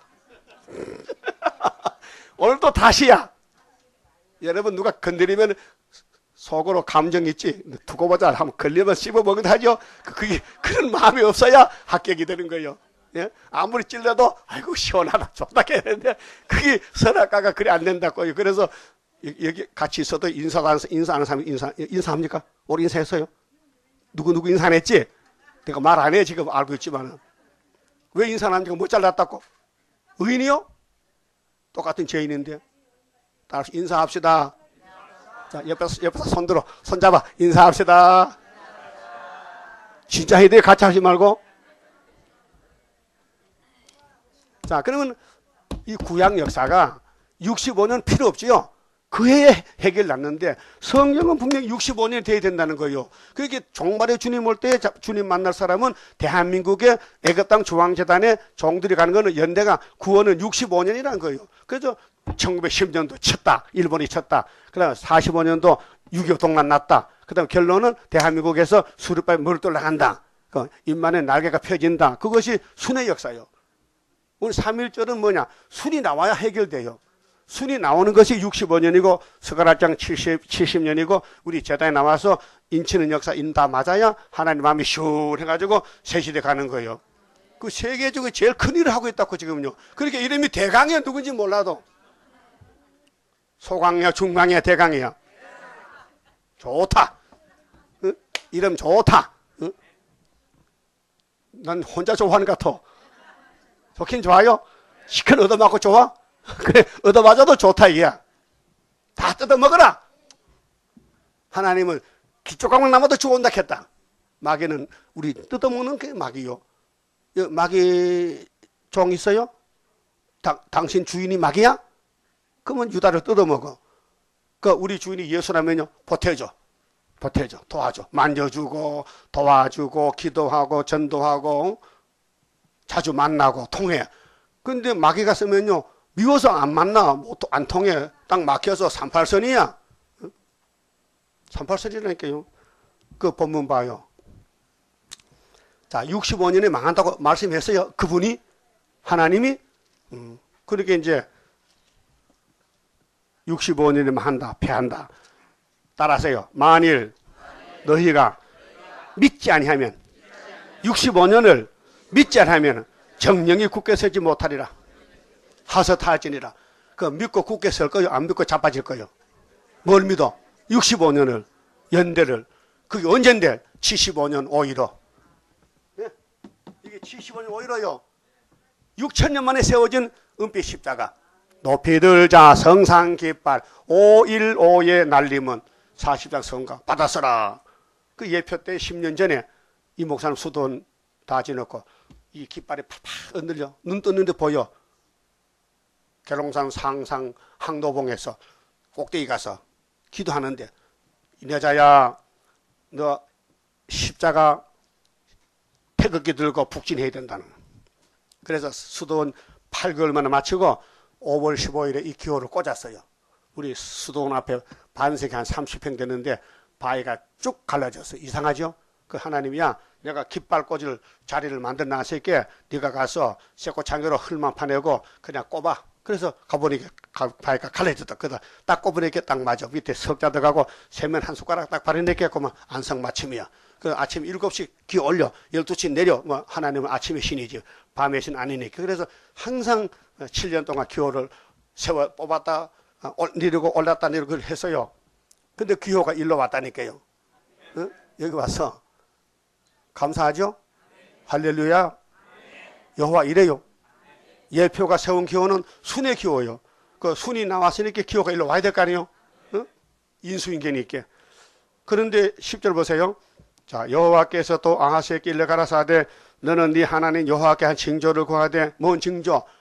오늘도 다시야. 여러분 누가 건드리면 속으로 감정 있지. 두고 보자 하면 걸리면 씹어먹기도 하죠. 그게 그런 마음이 없어야 합격이 되는 거예요. 예? 아무리 찔러도 아이고 시원하다 좋다 했는데 그게 선악과가 그래 안 된다고요. 그래서 여기 같이 있어도 인사하는 사람이 인사합니까? 우리 인사했어요? 누구 인사 안 했지? 내가 말 안 해 지금 알고 있지만 왜 인사 안 합니까? 못 잘랐다고? 의인이요? 똑같은 죄인인데 따라서 인사합시다. 자 옆에서 손들어 손잡아 인사합시다. 진짜 해야 돼. 같이 하지 말고. 자 그러면 이 구약 역사가 65년 필요 없지요. 그 해에 해결 났는데 성경은 분명히 65년이 돼야 된다는 거예요. 그렇게 종말의 주님 올 때 주님 만날 사람은 대한민국의 애굽 땅 중앙재단에 종들이 가는 거는 연대가 구원은 65년이라는 거예요. 그래서 1910년도 쳤다. 일본이 쳤다. 그 다음에 45년도 6.25 동란 났다. 그 다음에 결론은 대한민국에서 수르바에 머리 돌아간다. 인만의 날개가 펴진다. 그것이 순의 역사예요. 오늘 3.1절은 뭐냐? 순이 나와야 해결돼요. 순이 나오는 것이 65년이고 스가랴장 70년이고 우리 제단에 나와서 인치는 역사 다 맞아야 하나님 마음이 시원해가지고 새 시대 가는 거예요. 그 세계 중에 제일 큰 일을 하고 있다고 지금요. 그러니까 이름이 대강이야. 누군지 몰라도 소강이야 중강이야 대강이야. 좋다. 응? 이름 좋다. 응? 난 혼자 좋아하는 것 같아. 좋긴 좋아요. 시큰 얻어맞고 좋아? 그래 얻어맞아도 좋다 이게야. 다 뜯어먹어라. 하나님은 기초강만 남아도 죽어온다 했다. 마귀는 우리 뜯어먹는 게 마귀요. 마귀 종 있어요? 당신 주인이 마귀야? 그러면 유다를 뜯어먹어. 그 우리 주인이 예수라면요 보태줘. 도와줘. 만져주고 도와주고 기도하고 전도하고 자주 만나고 통해. 근데 마귀가 쓰면요 미워서 안 만나. 안 통해. 딱 막혀서 38선이야. 38선이라니까요. 그 본문 봐요. 자, 65년에 망한다고 말씀했어요. 그분이 하나님이 그렇게 이제 65년에 망한다. 패한다. 따라서요. 만일 너희가 믿지 아니하면 65년을 믿지 아니하면 정령이 굳게 서지 못하리라. 하서탈지니라. 그 믿고 굳게 설 거요? 안 믿고 자빠질 거요? 뭘 믿어? 65년을 연대를. 그게 언젠데? 75년 5.15. 네? 이게 75년 5.15요. 6,000년 만에 세워진 은빛 십자가. 높이 들자 성상 깃발 5.15의 날림은 40장 성가 받았어라. 그 예표 때 10년 전에 이 목사님 수돈 다 지놓고 이 깃발이 팍팍 흔들려. 눈 떴는데 보여. 계룡산 상상 항도봉에서 꼭대기 가서 기도하는데 이 여자야 너 십자가 태극기 들고 북진해야 된다는. 그래서 수도원 8개월 만에 마치고 5월 15일에 이 기호를 꽂았어요. 우리 수도원 앞에 반석이 한 30평 되는데 바위가 쭉 갈라졌어. 이상하죠? 그 하나님이야 내가 깃발 꽂을 자리를 만들어 놨을게 네가 가서 쇠꼬창으로 흙만 파내고 그냥 꼽아. 그래서 가보니까 바위가 갈라졌다. 그러다 딱 꼽으니까 딱 맞아. 밑에 석자 들어가고 세면 한 숟가락 딱 바르니까 그만 안성맞춤이야. 그 아침 7시 기어 올려 12시 내려. 뭐 하나님은 아침의 신이지 밤의 신 아니니까. 그래서 항상 7년 동안 기호를 세워 뽑았다 내리고 올랐다 내리고 했어요. 근데 기호가 일로 왔다니까요. 어? 여기 와서 감사하죠? 할렐루야. 여호와 이래요. 예표가 세운 기호는 순의 기호예요. 그 순이 나왔으니까 기호가 일로 와야 될 거 아니에요? 어? 인수인계니 있게. 그런데 10절 보세요. 자, 여호와께서 또 아하스에게 일러 가라사대 너는 네 하나님 여호와께 한 징조를 구하되 뭔 징조?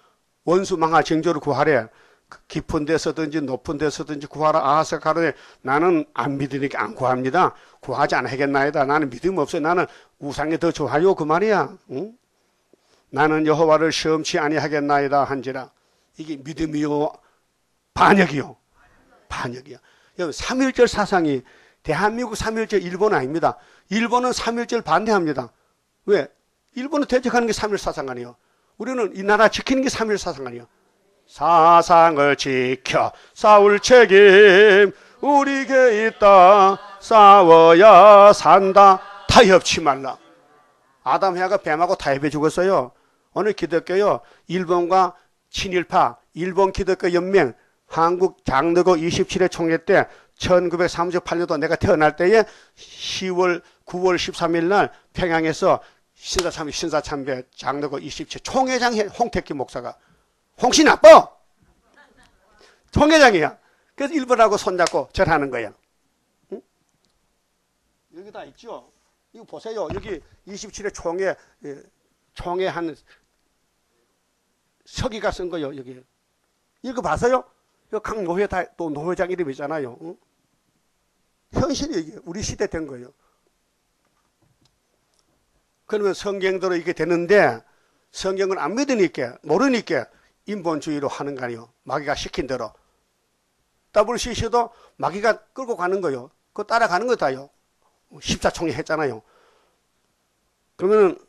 원수 망할 징조를 구하래. 깊은 데서든지 높은 데서든지 구하라. 아하스가 가로되 나는 안 믿으니까 안 구합니다. 구하지 않겠나이다. 나는 믿음 없어요. 나는 우상이 더 좋아요. 그 말이야. 응? 나는 여호와를 시험치 아니하겠나이다 한지라. 이게 믿음이요 반역이요. 반역이야. 여러분 3.1절 사상이 대한민국 3.1절 일본 아닙니다. 일본은 3.1절 반대합니다. 왜? 일본은 대적하는 게 3.1 사상 아니에요. 우리는 이 나라 지키는 게 3.1 사상 아니에요. 사상을 지켜 싸울 책임 우리에게 있다. 싸워야 산다. 타협치 말라. 아담 해가 뱀하고 타협해 죽었어요. 오늘 기독교요. 일본과 친일파 일본 기독교 연맹 한국 장로교 27회 총회 때 1938년도 내가 태어날 때에 9월 13일 날 평양에서 신사참배 장로교 27 총회장 홍택기 목사가 홍씨 나빠! 총회장이야. 그래서 일본하고 손잡고 절하는 거야. 응? 여기 다 있죠? 이거 보세요. 여기 27회 총회 한 서기가 쓴 거요. 여기. 이거 봤어요? 각 노회 다 또 노회장 이름이잖아요. 응? 현실이 이게 우리 시대 된 거예요. 그러면 성경대로 이게 되는데 성경을 안 믿으니까 모르니까 인본주의로 하는 거 아니에요. 마귀가 시킨 대로. WCC도 마귀가 끌고 가는 거요. 그거 따라가는 거다요. 십자총회 했잖아요. 그러면은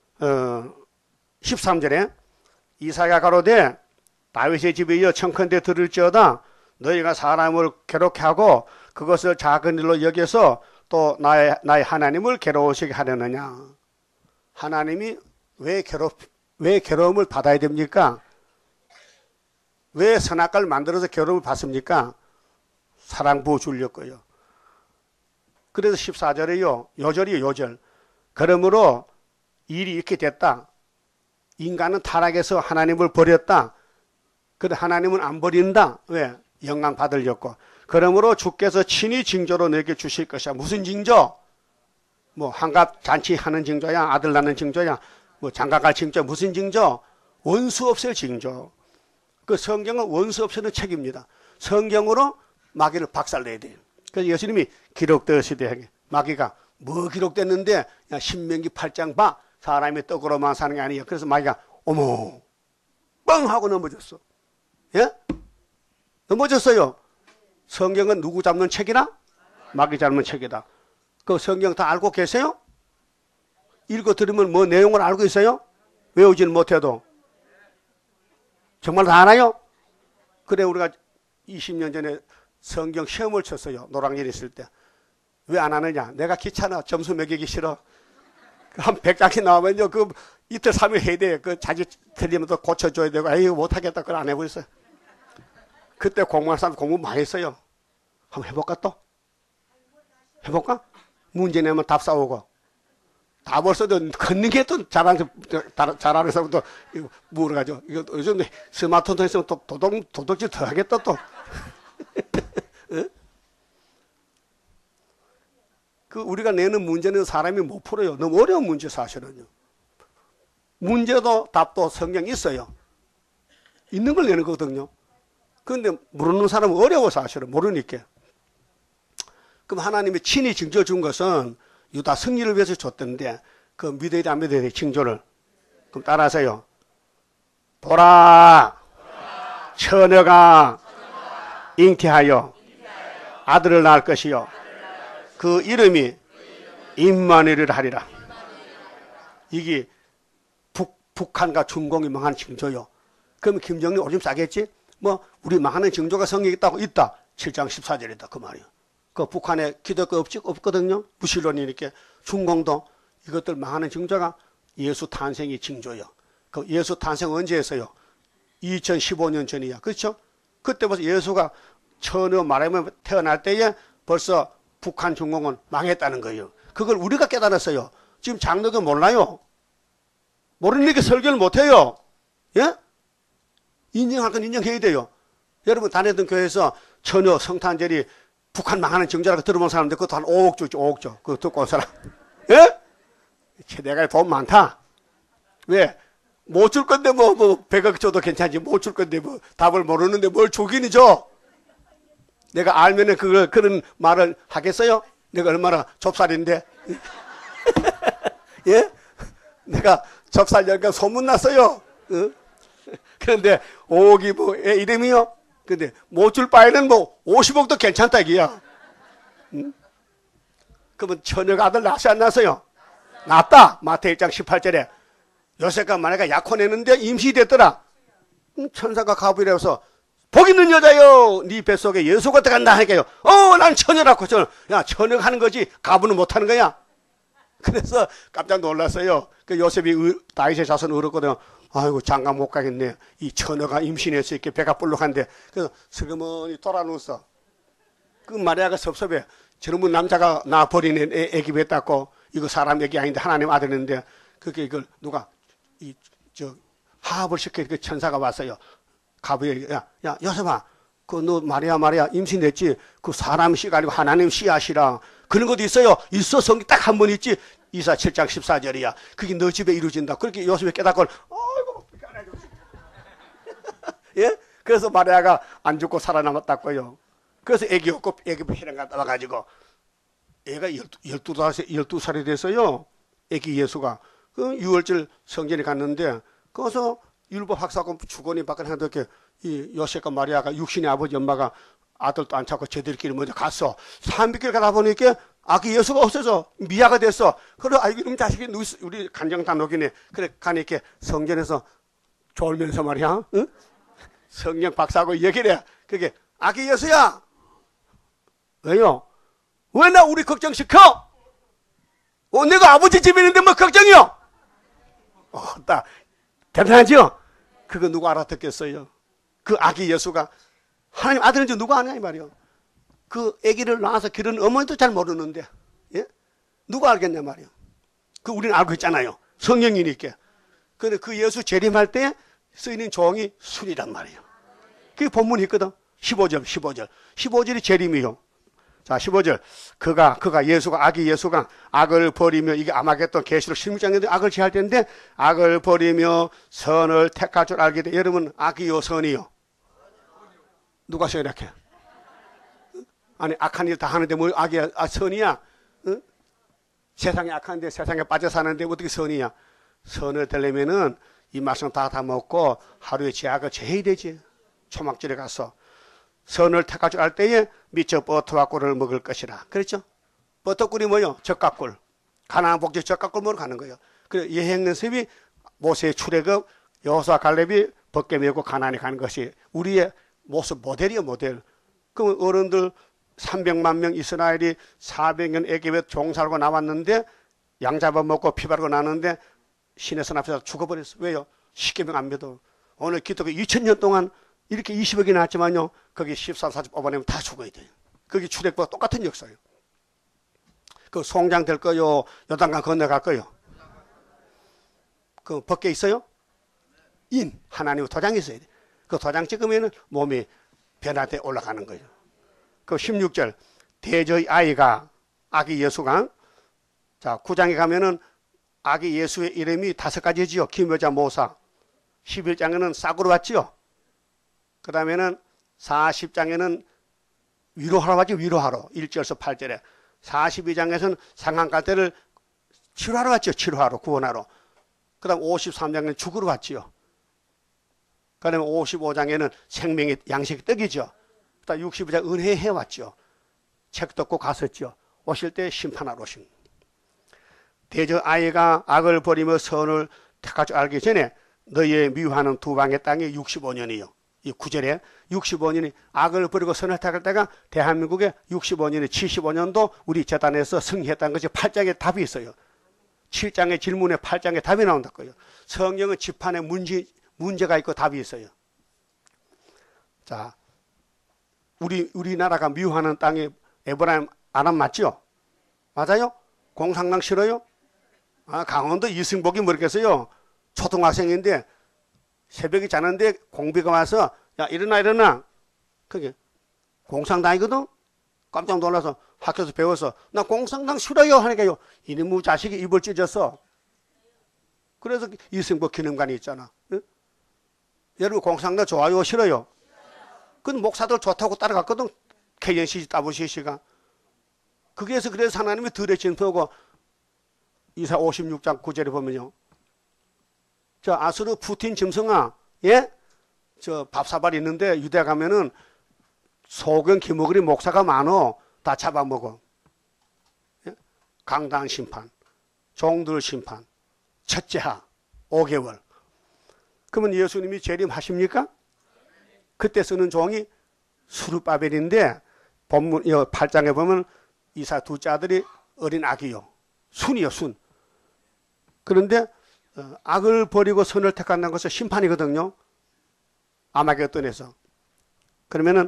13절에 이사야 가로되 다윗의 집에 이어 청컨대 들을지어다 너희가 사람을 괴롭게 하고 그것을 작은 일로 여겨서 또 나의 하나님을 괴로우시게 하려느냐. 하나님이 왜 괴로움을 받아야 됩니까? 왜 선악과를 만들어서 괴로움을 받습니까? 사랑 부어 주려고요. 그래서 14절에요. 요절이요, 요절. 그러므로 일이 이렇게 됐다. 인간은 타락해서 하나님을 버렸다. 그런데 하나님은 안 버린다. 왜? 영광 받으려고. 그러므로 주께서 친히 징조로 너에게 주실 것이야. 무슨 징조? 뭐 환갑 잔치하는 징조야? 아들 낳는 징조야? 뭐 장가갈 징조? 무슨 징조? 원수 없앨 징조. 그 성경은 원수 없애는 책입니다. 성경으로 마귀를 박살내야 돼요. 그래서 예수님이 기록되었으되 마귀가 뭐 기록됐는데 야, 신명기 8장 봐. 사람이 떡으로만 사는 게 아니에요. 그래서 마귀가 어머 뻥 하고 넘어졌어. 예? 넘어졌어요. 성경은 누구 잡는 책이라? 마귀 잡는 책이다. 그 성경 다 알고 계세요? 읽어 들으면 뭐 내용을 알고 있어요? 외우지는 못해도. 정말 다 알아요? 그래 우리가 20년 전에 성경 시험을 쳤어요. 노랑일 있을 때. 왜 안 하느냐? 내가 귀찮아. 점수 매기기 싫어. 한 100장이 나오면요. 그 이틀 3일 해야 돼. 그 자주 틀리면 또 고쳐줘야 되고. 에이 못하겠다. 그걸 안 해보겠어요. 그때 공부한 사람 공부 많이 했어요. 한번 해볼까 또? 해볼까? 문제 내면 답 싸우고. 답을 써도 걷는 게 또 잘하는 사람부터 물어가지고. 이거 요즘 스마트폰 있으면 또 도둑질 더 하겠다 또. 응? 그 우리가 내는 문제는 사람이 못 풀어요. 너무 어려운 문제 사실은요. 문제도 답도 성경에 있어요. 있는 걸 내는 거거든요. 그런데 모르는 사람은 어려워 사실은 모르니까. 그럼 하나님이 친히 징조 준 것은 유다 승리를 위해서 줬던데 그 믿어야 돼 안 믿어야 돼 징조를. 그럼 따라하세요. 보라 처녀가 잉태하여 아들을 낳을 것이요 그 이름이 임마누엘이라 하리라. 이게 북한과 중공이 망하는 징조요. 그럼 김정일 오줌 싸겠지? 뭐 우리 망하는 징조가 성경에 있다고 있다. 7장 14절이다 그 말이에요. 그 북한에 기독교 없거든요. 무신론이니까 중공도 이것들 망하는 징조가 예수 탄생이 징조요. 그 예수 탄생 언제 했어요? 2015년 전이야. 그렇죠? 그때 벌써 예수가 처녀 마리아가 태어날 때에 벌써 북한 중공은 망했다는 거예요. 그걸 우리가 깨달았어요. 지금 장로교 몰라요. 모르니까 설교를 못해요. 예? 인정할 건 인정해야 돼요. 여러분 다녔던 교회에서 처녀 성탄절이 북한 망하는 징조라고 들어본 사람들 그것도 한 5억 주 있죠. 5억 주. 그거 듣고 온 사람. 예? 내가 돈 많다. 왜? 못 줄 건데 뭐 100억 줘도 괜찮지. 못 줄 건데 뭐 답을 모르는데 뭘 주기는 줘. 내가 알면은 그런 말을 하겠어요? 내가 얼마나 좁쌀인데. 예? 내가 좁쌀 열가 소문났어요. 그런데 5억이 뭐 애 이름이요? 근데 못 줄 바에는 뭐 50억도 괜찮다 이게야. 그러면 처녀가 아들 낳았어요 안 낳았어요? 낳았다. 마태 1장 18절에 요셉과 마리아가 약혼했는데 임신됐더라. 천사가 가브리엘에 와서 복 있는 여자요 네 뱃속에 예수가 들어간다 하니까요. 난 처녀라고. 야, 처녀가 하는 거지 가부는 못하는 거야. 그래서 깜짝 놀랐어요. 그 요셉이 다윗의 자손 울었거든요. 아이고 장가 못 가겠네. 이 처녀가 임신해서 이렇게 배가 볼록한데. 그래서 슬그머니 돌아누웠어. 그 마리아가 섭섭해. 저놈은 남자가 나 버리는 애기 배 땄고 이거 사람 애기 아닌데 하나님 아들인데 그게 이걸 누가 하합을 시켜 그 천사가 왔어요. 가브리엘 야 요셉아 그 너 마리아 임신했지? 그 사람 씨가 아니고 하나님 씨앗이라 그런 것도 있어요. 있어. 성경 딱 한 번 있지. 이사 7장 14절이야. 그게 너 집에 이루어진다. 그렇게 요셉이 깨닫고 아이고 예? 그래서 마리아가 안 죽고 살아남았다고요. 그래서 애기 없고 애기 피랑 갔다 와가지고 애가 12살이 됐어요. 애기 예수가 그 6월절 성전에 갔는데 거기서 율법 학사고 주거니 밖에 하는데 이렇게 이 요셉과 마리아가 육신의 아버지 엄마가 아들도 안 찾고 저들끼리 먼저 갔어. 300길 가다 보니까 아기 예수가 없어져 미아가 됐어. 그래 아이고 이놈 자식이 우리 간정 다 녹이네. 그래 가니까 성전에서 졸면서 말이야. 응? 성령 박사하고 얘기를 해. 그게 아기 예수야. 왜요? 왜 나 우리 걱정시켜? 내가 아버지 집에 있는데 뭐 걱정이요? 딱 대단하죠? 그거 누가 알아듣겠어요? 그 아기 예수가 하나님 아들인지 누가 아냐 이 말이요. 그 아기를 낳아서 기르는 어머니도 잘 모르는데 예? 누가 알겠냐 말이요. 그 우리는 알고 있잖아요. 성령이니까. 근데 그 예수 재림할 때 쓰이는 종이 순이란 말이에요. 그게 본문이 있거든. 15절이 재림이요. 자, 15절. 예수가, 아기 예수가 악을 버리며, 이게 아마겟돈 계시록 16장인데 악을 제할 텐데, 악을 버리며 선을 택할 줄 알게 돼. 여러분, 악이요, 선이요? 누가 생각해? 아니, 악한 일 다 하는데 뭘 악이야, 선이야? 응? 세상에 악한데 세상에 빠져 사는데 어떻게 선이야? 선을 되려면은 이 말씀 다 먹고 하루에 제약을 제해야 되지. 초막절에 가서. 선을 택할 줄 알 때에 미처 버터와 꿀을 먹을 것이라. 그랬죠? 버터꿀이 뭐요? 젓가꿀. 가나안 복지 젓가꿀 먹으러 가는 거예요. 그래 여행연습이 모세의 출애굽, 여호수아 갈렙이 벗게 메고 가나안에 가는 것이 우리의 모습 모델이요 모델. 그럼 어른들 300만 명 이스라엘이 400년 애굽에 종살고 나왔는데 양 잡아먹고 피 바르고 나는데 신의 선 앞에서 죽어버렸어. 왜요? 십계명 안 믿어. 오늘 기독교 2000년 동안 이렇게 20억이 나왔지만요. 거기 13, 40 뽑아내면 다 죽어야 돼요. 그게 출애굽과 똑같은 역사예요. 그 송장 될 거요? 요단강 건너갈 거요? 그 벗게 있어요? 인, 하나님 도장이 있어야 돼. 그 도장 찍으면 몸이 변화돼 올라가는 거예요. 그 16절 대저의 아이가 아기 예수가 자 9장에 가면은 아기 예수의 이름이 5가지지요. 김여자 모사. 11장에는 싹으로 왔지요. 그 다음에는 40장에는 위로하러 왔지. 위로하러 1절에서 8절에 42장에서는 상한갈대를 치료하러 왔죠. 치료하러 구원하러. 그 다음 53장에는 죽으러 왔지요. 그 다음에 55장에는 생명의 양식이 떡이죠. 그 다음 65장 은혜해 왔죠. 책 덮고 갔었죠. 오실 때 심판하러 오신. 대저 아이가 악을 버리며 선을 택할 줄 알기 전에 너희의 미워하는 두 방의 땅이 65년이요. 이 9절에 65년이 악을 버리고 선을 택할 때가 대한민국의 65년이 75년도 우리 재단에서 승리했다는 것이 8장에 답이 있어요. 7장의 질문에 8장에 답이 나온다고요. 성경은 집안에 문제가 있고 답이 있어요. 자, 우리나라가 미워하는 땅이 에브라임 아람 맞죠? 맞아요? 공산당 싫어요? 강원도 이승복이 모르겠어요. 초등학생인데 새벽에 자는데 공비가 와서 야 일어나 그게 공산당이거든. 깜짝 놀라서 학교에서 배워서 나 공산당 싫어요 하니까요. 이놈의 자식이 입을 찢었어. 그래서 이승복 기념관이 있잖아. 응? 여러분 공산당 좋아요 싫어요? 그 목사들 좋다고 따라갔거든. KNCC WCC가. 그래서 하나님이 들의 진표고 이사 56장 9절에 보면요. 저 아수르 푸틴 짐승아, 예? 저 밥사발 있는데 유대 가면은 소경 기목리 목사가 많어. 다 잡아먹어. 예? 강단 심판, 종들 심판, 첫째하 5개월. 그러면 예수님이 재림하십니까? 그때 쓰는 종이 수르바벨인데 본문 8장에 보면 이사 둘째 아들이 어린 아기요. 순이요, 순. 그런데 악을 버리고 선을 택한다는 것은 심판이거든요. 아마겟돈에서. 그러면은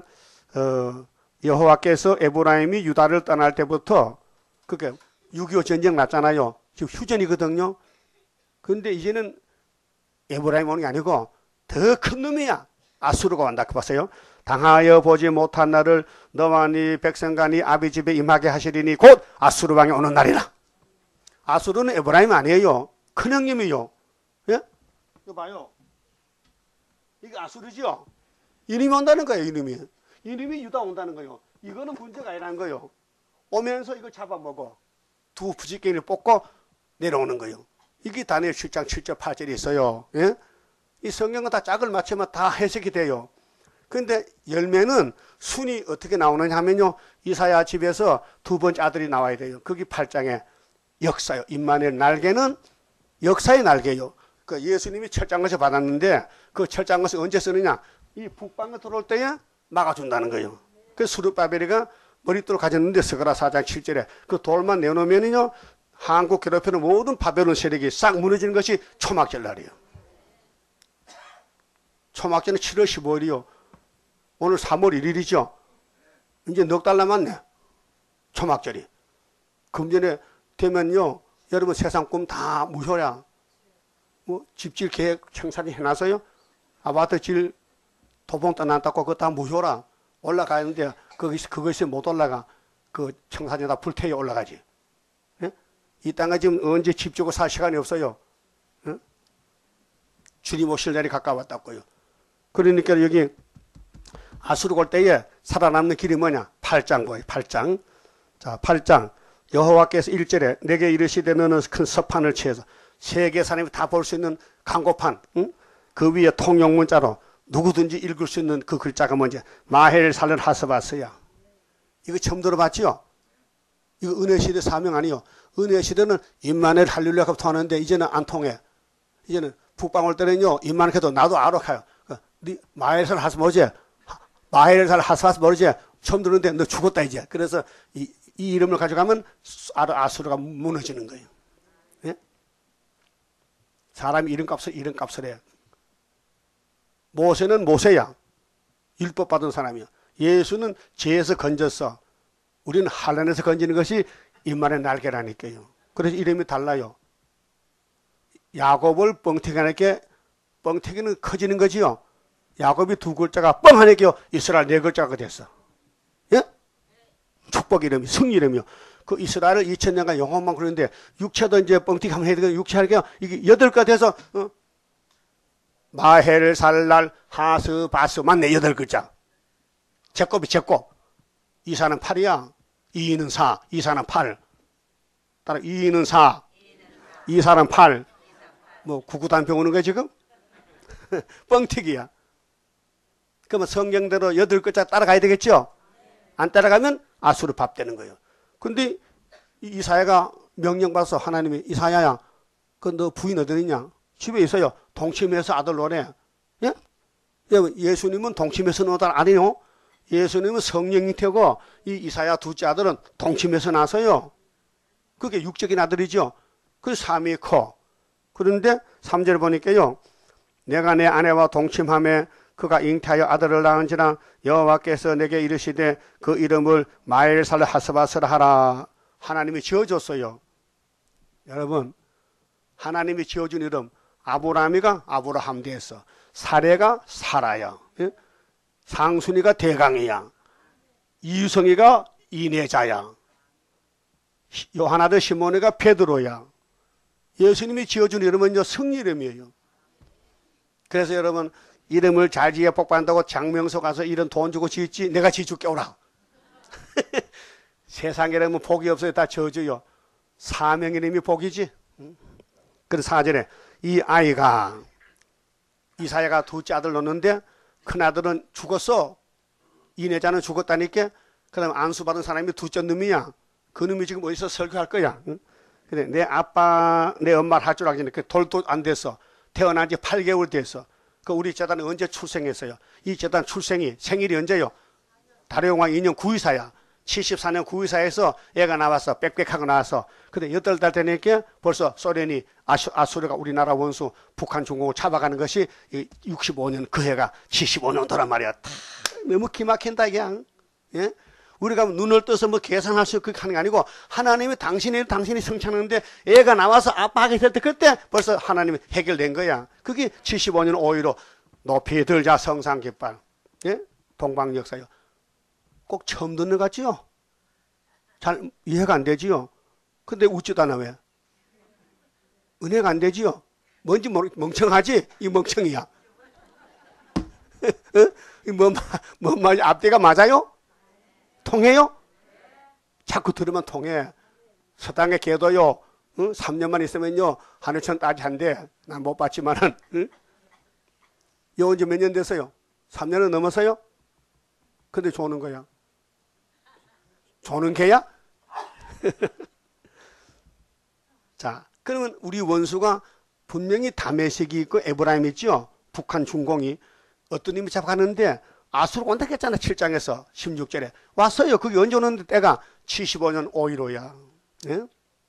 여호와께서 에브라임이 유다를 떠날 때부터 그게 6.25 전쟁 났잖아요. 지금 휴전이거든요. 그런데 이제는 에브라임 오는 게 아니고 더 큰 놈이야. 아수르가 온다. 그 봤어요? 당하여 보지 못한 날을 너와 네 백성과 네 아비 집에 임하게 하시리니 곧 아수르 왕이 오는 날이라. 아수르는 에브라임 아니에요. 큰형님이요. 예? 이거 봐요. 이게 아수르죠? 이놈이 온다는 거예요. 이놈이 유다 온다는 거예요. 이거는 문제가 아니라는 거예요. 오면서 이거 잡아먹어. 두 부지깽이를 뽑고 내려오는 거예요. 이게 다니엘 7장 7절 8절이 있어요. 예? 이 성경은 다 짝을 맞추면 다 해석이 돼요. 근데 열매는 순이 어떻게 나오느냐 하면요. 이사야 집에서 두 번째 아들이 나와야 돼요. 거기 8장에 역사요. 임마누엘 날개는 역사의 날개요. 그 예수님이 철장것을 받았는데 그 철장것을 언제 쓰느냐? 이 북방에 들어올 때에 막아준다는 거예요. 그래서 수르바벨이가 머릿돌을 가졌는데 스가랴 4장 7절에 그 돌만 내놓으면요. 한국 괴롭히는 모든 바벨론 세력이 싹 무너지는 것이 초막절 날이에요. 초막절은 7월 15일이요. 오늘 3월 1일이죠. 이제 넉 달 남았네. 초막절이. 금전에 되면요. 여러분 세상 꿈 다 무효야. 뭐 집질 계획 청산이 해놔서요. 아파트 질 도봉 떠난다고 그거 다 무효라. 올라가는데 그것이 못 올라가. 그 청산에다 불태에 올라가지. 예? 이 땅에 지금 언제 집 주고 살 시간이 없어요. 예? 주님 오실 날이 가까웠다고요. 그러니까 여기 아수르 올 때에 살아남는 길이 뭐냐? 8장 보여요. 8장. 자, 8장. 여호와께서 1절에 내게 이르시되 너는 큰 서판을 취해서 세계 사람이 다 볼 수 있는 광고판, 응? 그 위에 통용문자로 누구든지 읽을 수 있는 그 글자가 뭔지 마헬 살른 하스바스야. 이거 처음 들어봤죠? 이거 은혜시대 사명 아니요. 은혜시대는 임마누엘 할렐루야부터 하는데 이제는 안 통해. 이제는 북방 올 때는요. 임마누엘도 나도 알아가요. 마헬 살른 하스 뭐지? 마헬 살른 하스바스 모르지? 처음 들었는데 너 죽었다 이제. 그래서 이 이름을 가져가면 아수르가 무너지는 거예요. 예? 사람이 이름값을 해요. 모세는 모세야. 율법 받은 사람이야. 예수는 죄에서 건졌어. 우리는 환난에서 건지는 것이 임마누엘 날개라니까요. 그래서 이름이 달라요. 야곱을 뻥튀기하니까 뻥튀기는 커지는 거지요. 야곱이 두 글자가 뻥하니까 이스라엘 네 글자가 됐어. 예? 축복 이름이 승리 이름이요. 그 이스라엘을 2000년간 영혼만 그러는데 육체도 이제 뻥튀기 하면 해야 되고 육체 하니까 이게 8가 돼서 마헬 살랄 하스 바스 맞네 8글자. 제곱이 제곱. 이사는 8이야. 2는 4. 이사는 8. 따라 2는 4. 이사는 8. 뭐 구구단 배우는 거야 지금? 뻥튀기야. 그러면 성경대로 8글자 따라가야 되겠죠? 안 따라가면 아수르 밥 되는 거예요. 근데 이사야가 명령받아서 하나님이 이사야야, 그 너 부인 어디 있냐? 집에 있어요. 동침해서 아들 노래. 예? 예수님은 동침해서 노달 아니요. 예수님은 성령이 태고 이 이사야 둘째 아들은 동침해서 나서요. 그게 육적인 아들이죠. 그 삶이 커. 그런데 3절 보니까요. 내가 내 아내와 동침함에 그가 잉태하여 아들을 낳은지라 여호와께서 내게 이르시되 그 이름을 마엘살 하스바스라 하라. 하나님이 지어줬어요. 여러분 하나님이 지어준 이름 아브라함이가 아브라함 됐어. 사레가 사라야. 예? 상순이가 대강이야. 이유성이가 이내자야. 요하나도 시몬이가 베드로야. 예수님이 지어준 이름은요, 승리 이름이에요. 그래서 여러분, 이름을 잘 지어 복받는다고 장명소 가서 이런 돈 주고 지었지, 내가 지어줄게 오라. 세상 이름은 복이 없어요. 다 저주요. 사명 이름이 복이지. 그래서 4절에 이 아이가, 이사야가 둘째 아들 놓는데 큰아들은 죽었어. 이내자는 죽었다니까. 그다음 안수받은 사람이 둘째 놈이야. 그 놈이 지금 어디서 설교할 거야. 근데 내 아빠, 내 엄마를 할 줄 알겠네. 그 돌도 안 됐어. 태어난 지 8개월 됐어. 그 우리 재단은 언제 출생했어요? 이 재단 출생이 생일이 언제요? 다려왕 2년 924야. 74년 924에서 애가 나왔어. 빽빽하고 나왔어. 근데 8달 되니까 벌써 소련이 아수르가 우리나라 원수 북한 중공을 잡아가는 것이 65년 그 해가 75년도란 말이야. 다 너무 기막힌다 그냥. 예? 우리가 눈을 떠서 뭐 계산할 수 있게 하는 게 아니고 하나님이 당신이 성찬하는데 애가 나와서 아빠가 될 때 그때 벌써 하나님이 해결된 거야. 그게 75년 5.15 높이 들자 성상 깃발. 예? 동방 역사요. 꼭 처음 듣는 것 같지요? 잘 이해가 안 되지요? 근데 웃지도 않아 왜? 은혜가 안 되지요? 뭔지 멍청하지? 이 멍청이야. 뭔 말, 앞뒤가 맞아요? 통해요? 자꾸 들으면 통해. 서당의 계도요, 3년만 있으면요, 하늘천 따지 한대. 난 못 봤지만은, 요 언제 몇 년 됐어요? 3년은 넘었어요? 근데 조는 거야. 조는 개야? 자, 그러면 우리 원수가 분명히 다메섹이 있고 에브라임이 있죠? 북한 중공이. 어떤 님이 잡아가는데 아수르가 온다 했잖아. 7장에서 16절에. 왔어요. 그게 언제 오는데 때가 75년 5.15야. 예?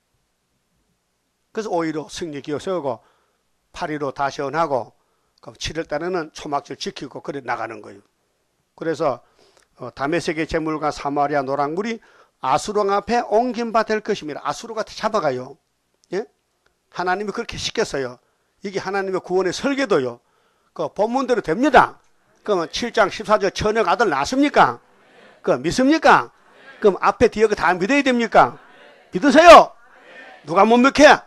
그래서 5.15 승리 기억 세우고 8.15 다시 언하고 7월달에는 초막절 지키고 그래 나가는 거예요. 그래서 다메섹의 재물과 사마리아 노랑물이 아수르 앞에 옮긴 바 될 것입니다. 아수르가 잡아가요. 예? 하나님이 그렇게 시켰어요. 이게 하나님의 구원의 설계도요. 그 본문대로 됩니다. 그러면 7장 14절 처녀 아들 낳습니까? 그 믿습니까? 그럼 앞에 뒤에 다 믿어야 됩니까? 믿으세요? 누가 못 믿게?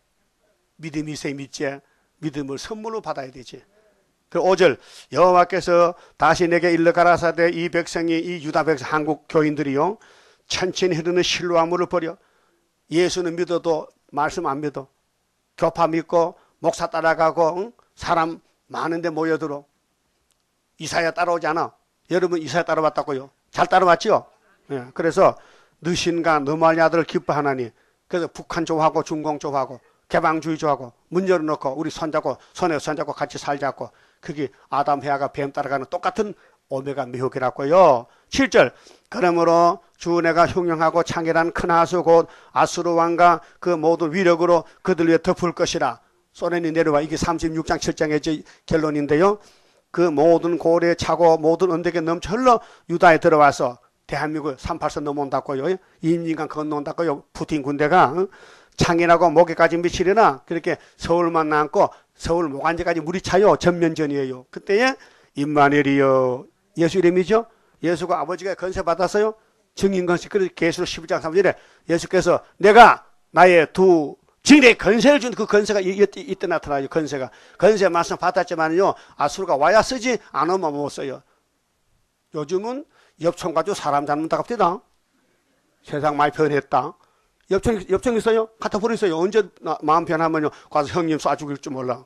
믿음이 있어야 믿지. 믿음을 선물로 받아야 되지. 그 5절 여호와께서 다시 내게 일러 가라사대 이 백성이 이 유다 백성 한국 교인들이요 천천히 흐르는 실로아물을 버려. 예수는 믿어도 말씀 안 믿어. 교파 믿고 목사 따라가고 사람 많은데 모여들어. 이사야 따라오지 않아. 여러분 이사야 따라왔다고요? 잘 따라왔죠? 예, 그래서 너신과 너만의 아들을 기뻐하나니. 그래서 북한 좋아하고 중공 좋아하고 개방주의 좋아하고 문 열어놓고 우리 손잡고 손에 손잡고 같이 살자고. 그게 아담 해아가 뱀 따라가는 똑같은 오메가 미혹이라고요. 7절 그러므로 주 내가 흉용하고 창이란 큰 하수 곧 아수르 왕과 그 모든 위력으로 그들 위에 덮을 것이라. 소련이 내려와. 이게 36장 7장의 결론인데요. 그 모든 고래에 차고 모든 언덕에 넘쳐 흘러 유다에 들어와서 대한민국 38선 넘어온다고요. 인민간 건너온다고요. 푸틴 군대가. 창이라고 목에까지 미치려나 그렇게 서울만 남고 서울 모간지까지 물이 차요. 전면전이에요. 그때에 임마누엘이여. 예수 이름이죠. 예수가 아버지가 건세 받았어요. 증인건세. 그래서 계시록 11장 3절에 예수께서 내가 나의 두 증인의 건세를 준 그 건세가 이때 나타나요. 건세가. 건세 말씀 받았지만요. 아수르가 와야 쓰지 안 오면 못 써요. 요즘은 엽총 가지고 사람 잡는다 갑니다. 세상 많이 변했다. 엽총 있어요? 갖다 버렸어요. 언제 마음 변하면요. 가서 형님 쏴 죽일 줄 몰라.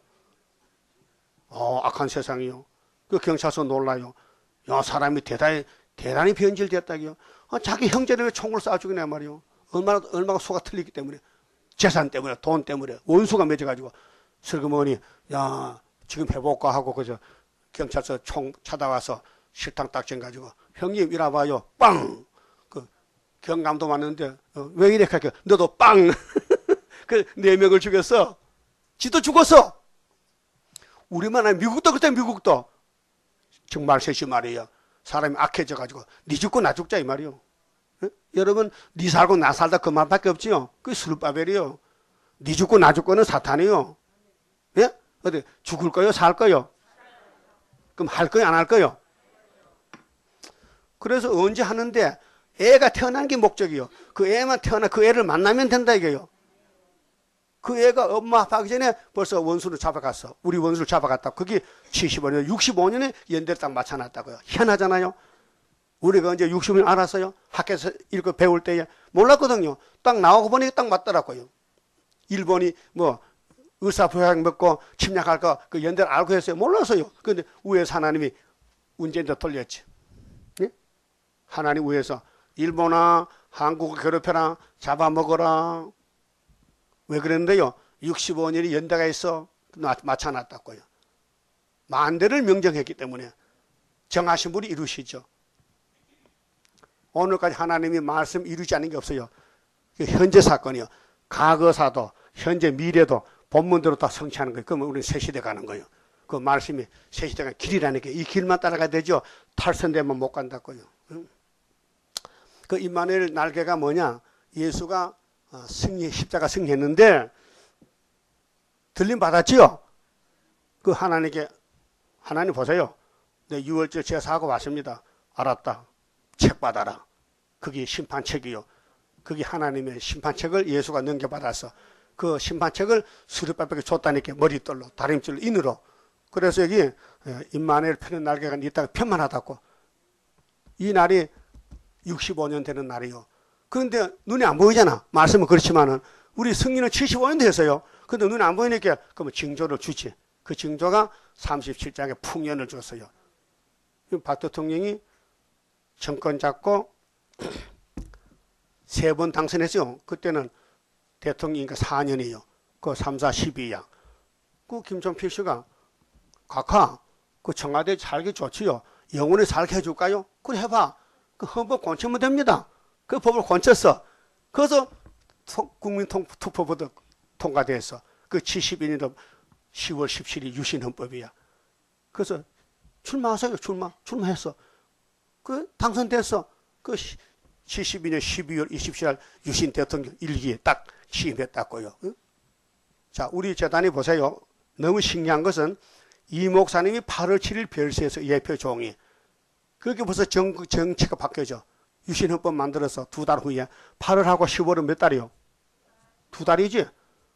악한 세상이요. 그 경찰서 놀라요. 야, 사람이 대단히 변질됐다기요. 자기 형제를 왜 총을 쏴 죽이냐 말이요. 얼마나 수가 틀리기 때문에. 재산 때문에, 돈 때문에, 원수가 맺어가지고. 슬그머니, 야, 지금 해볼까 하고, 그저, 경찰서 총 찾아와서 실탕 딱정 가지고, 형님, 이리 와봐요. 빵! 그, 경감도 왔는데, 왜 이래? 할게 너도 빵! 그, 4명을 죽였어. 지도 죽었어! 우리만 아니, 미국도 그때 미국도. 정말 셋이 말이에요. 사람이 악해져가지고, 니 죽고 나 죽자, 이 말이요. 여러분, 니 살고 나 살다 그 말밖에 없지요. 그게 스룹바벨이요. 니 죽고 나 죽고는 사탄이요. 예? 어디 죽을 거요? 살 거요? 그럼 할 거요? 안 할 거요? 그래서 언제 하는데 애가 태어난 게 목적이요. 그 애만 태어나 그 애를 만나면 된다 이게요. 그 애가 엄마 아빠 하기 전에 벌써 원수를 잡아갔어. 우리 원수를 잡아갔다. 그게 75년, 65년에 연대를 딱 맞춰놨다고요. 희한하잖아요. 우리가 언제 60년 알았어요? 학교에서 읽고 배울 때에 몰랐거든요. 딱 나오고 보니 딱 맞더라고요. 일본이 뭐 의사부양 먹고 침략할 거 그 연대를 알고 했어요. 몰랐어요. 그런데 위에서 하나님이 운전대 돌렸지. 예? 하나님 위에서 일본아 한국을 괴롭혀라 잡아먹어라. 왜 그랬는데요? 65년이 연대가 있어 맞춰놨다고요. 만대를 명정했기 때문에 정하신 분이 이루시죠. 오늘까지 하나님이 말씀 이루지 않은 게 없어요. 현재 사건이요. 과거사도 현재 미래도 본문대로 다 성취하는 거예요. 그러면 우리는 새 시대 가는 거예요. 그 말씀이 새 시대가 길이라는 게 이 길만 따라가야 되죠. 탈선되면 못 간다고요. 그 임마누엘 날개가 뭐냐? 예수가 십자가 승리했는데 들림 받았지요? 그 하나님께 하나님 보세요. 내 6월절 제사하고 왔습니다. 알았다. 책 받아라. 그게 심판책이요. 그게 하나님의 심판책을 예수가 넘겨받아서 그 심판책을 수르바벨에게 줬다니까 머리떨로 다림질로 인으로. 그래서 여기 임마누엘 펴는 날개가 이 땅에 편만하다고. 이 날이 65년 되는 날이요. 그런데 눈에 안 보이잖아. 말씀은 그렇지만은 우리 승리는 75년 됐어요. 근데 눈에 안 보이니까 그러면 징조를 주지. 그 징조가 37장에 풍년을 줬어요. 박 대통령이 정권 잡고 3번 당선했어요. 그때는 대통령이니까 4년이요. 그 3, 4, 12야. 그 김종필 씨가 각하 그 청와대 살기 좋지요. 영원히 살게 해줄까요? 그래 해봐. 그 헌법 고치면 됩니다. 그 법을 고쳤어. 그래서 국민투표보다 통과됐어. 그 72년도 10월 17일 유신헌법이야. 그래서 출마하세요. 출마했어. 그 당선됐어. 그 72년 12월 27일 유신 대통령 일기에 딱 취임했다고요. 자, 우리 재단이 보세요. 너무 신기한 것은 이 목사님이 8월 7일 별세에서 예표 종이. 그렇게 벌써 정치가 바뀌어져. 유신헌법 만들어서 2달 후에 8월하고 10월은 몇 달이요? 2달이지.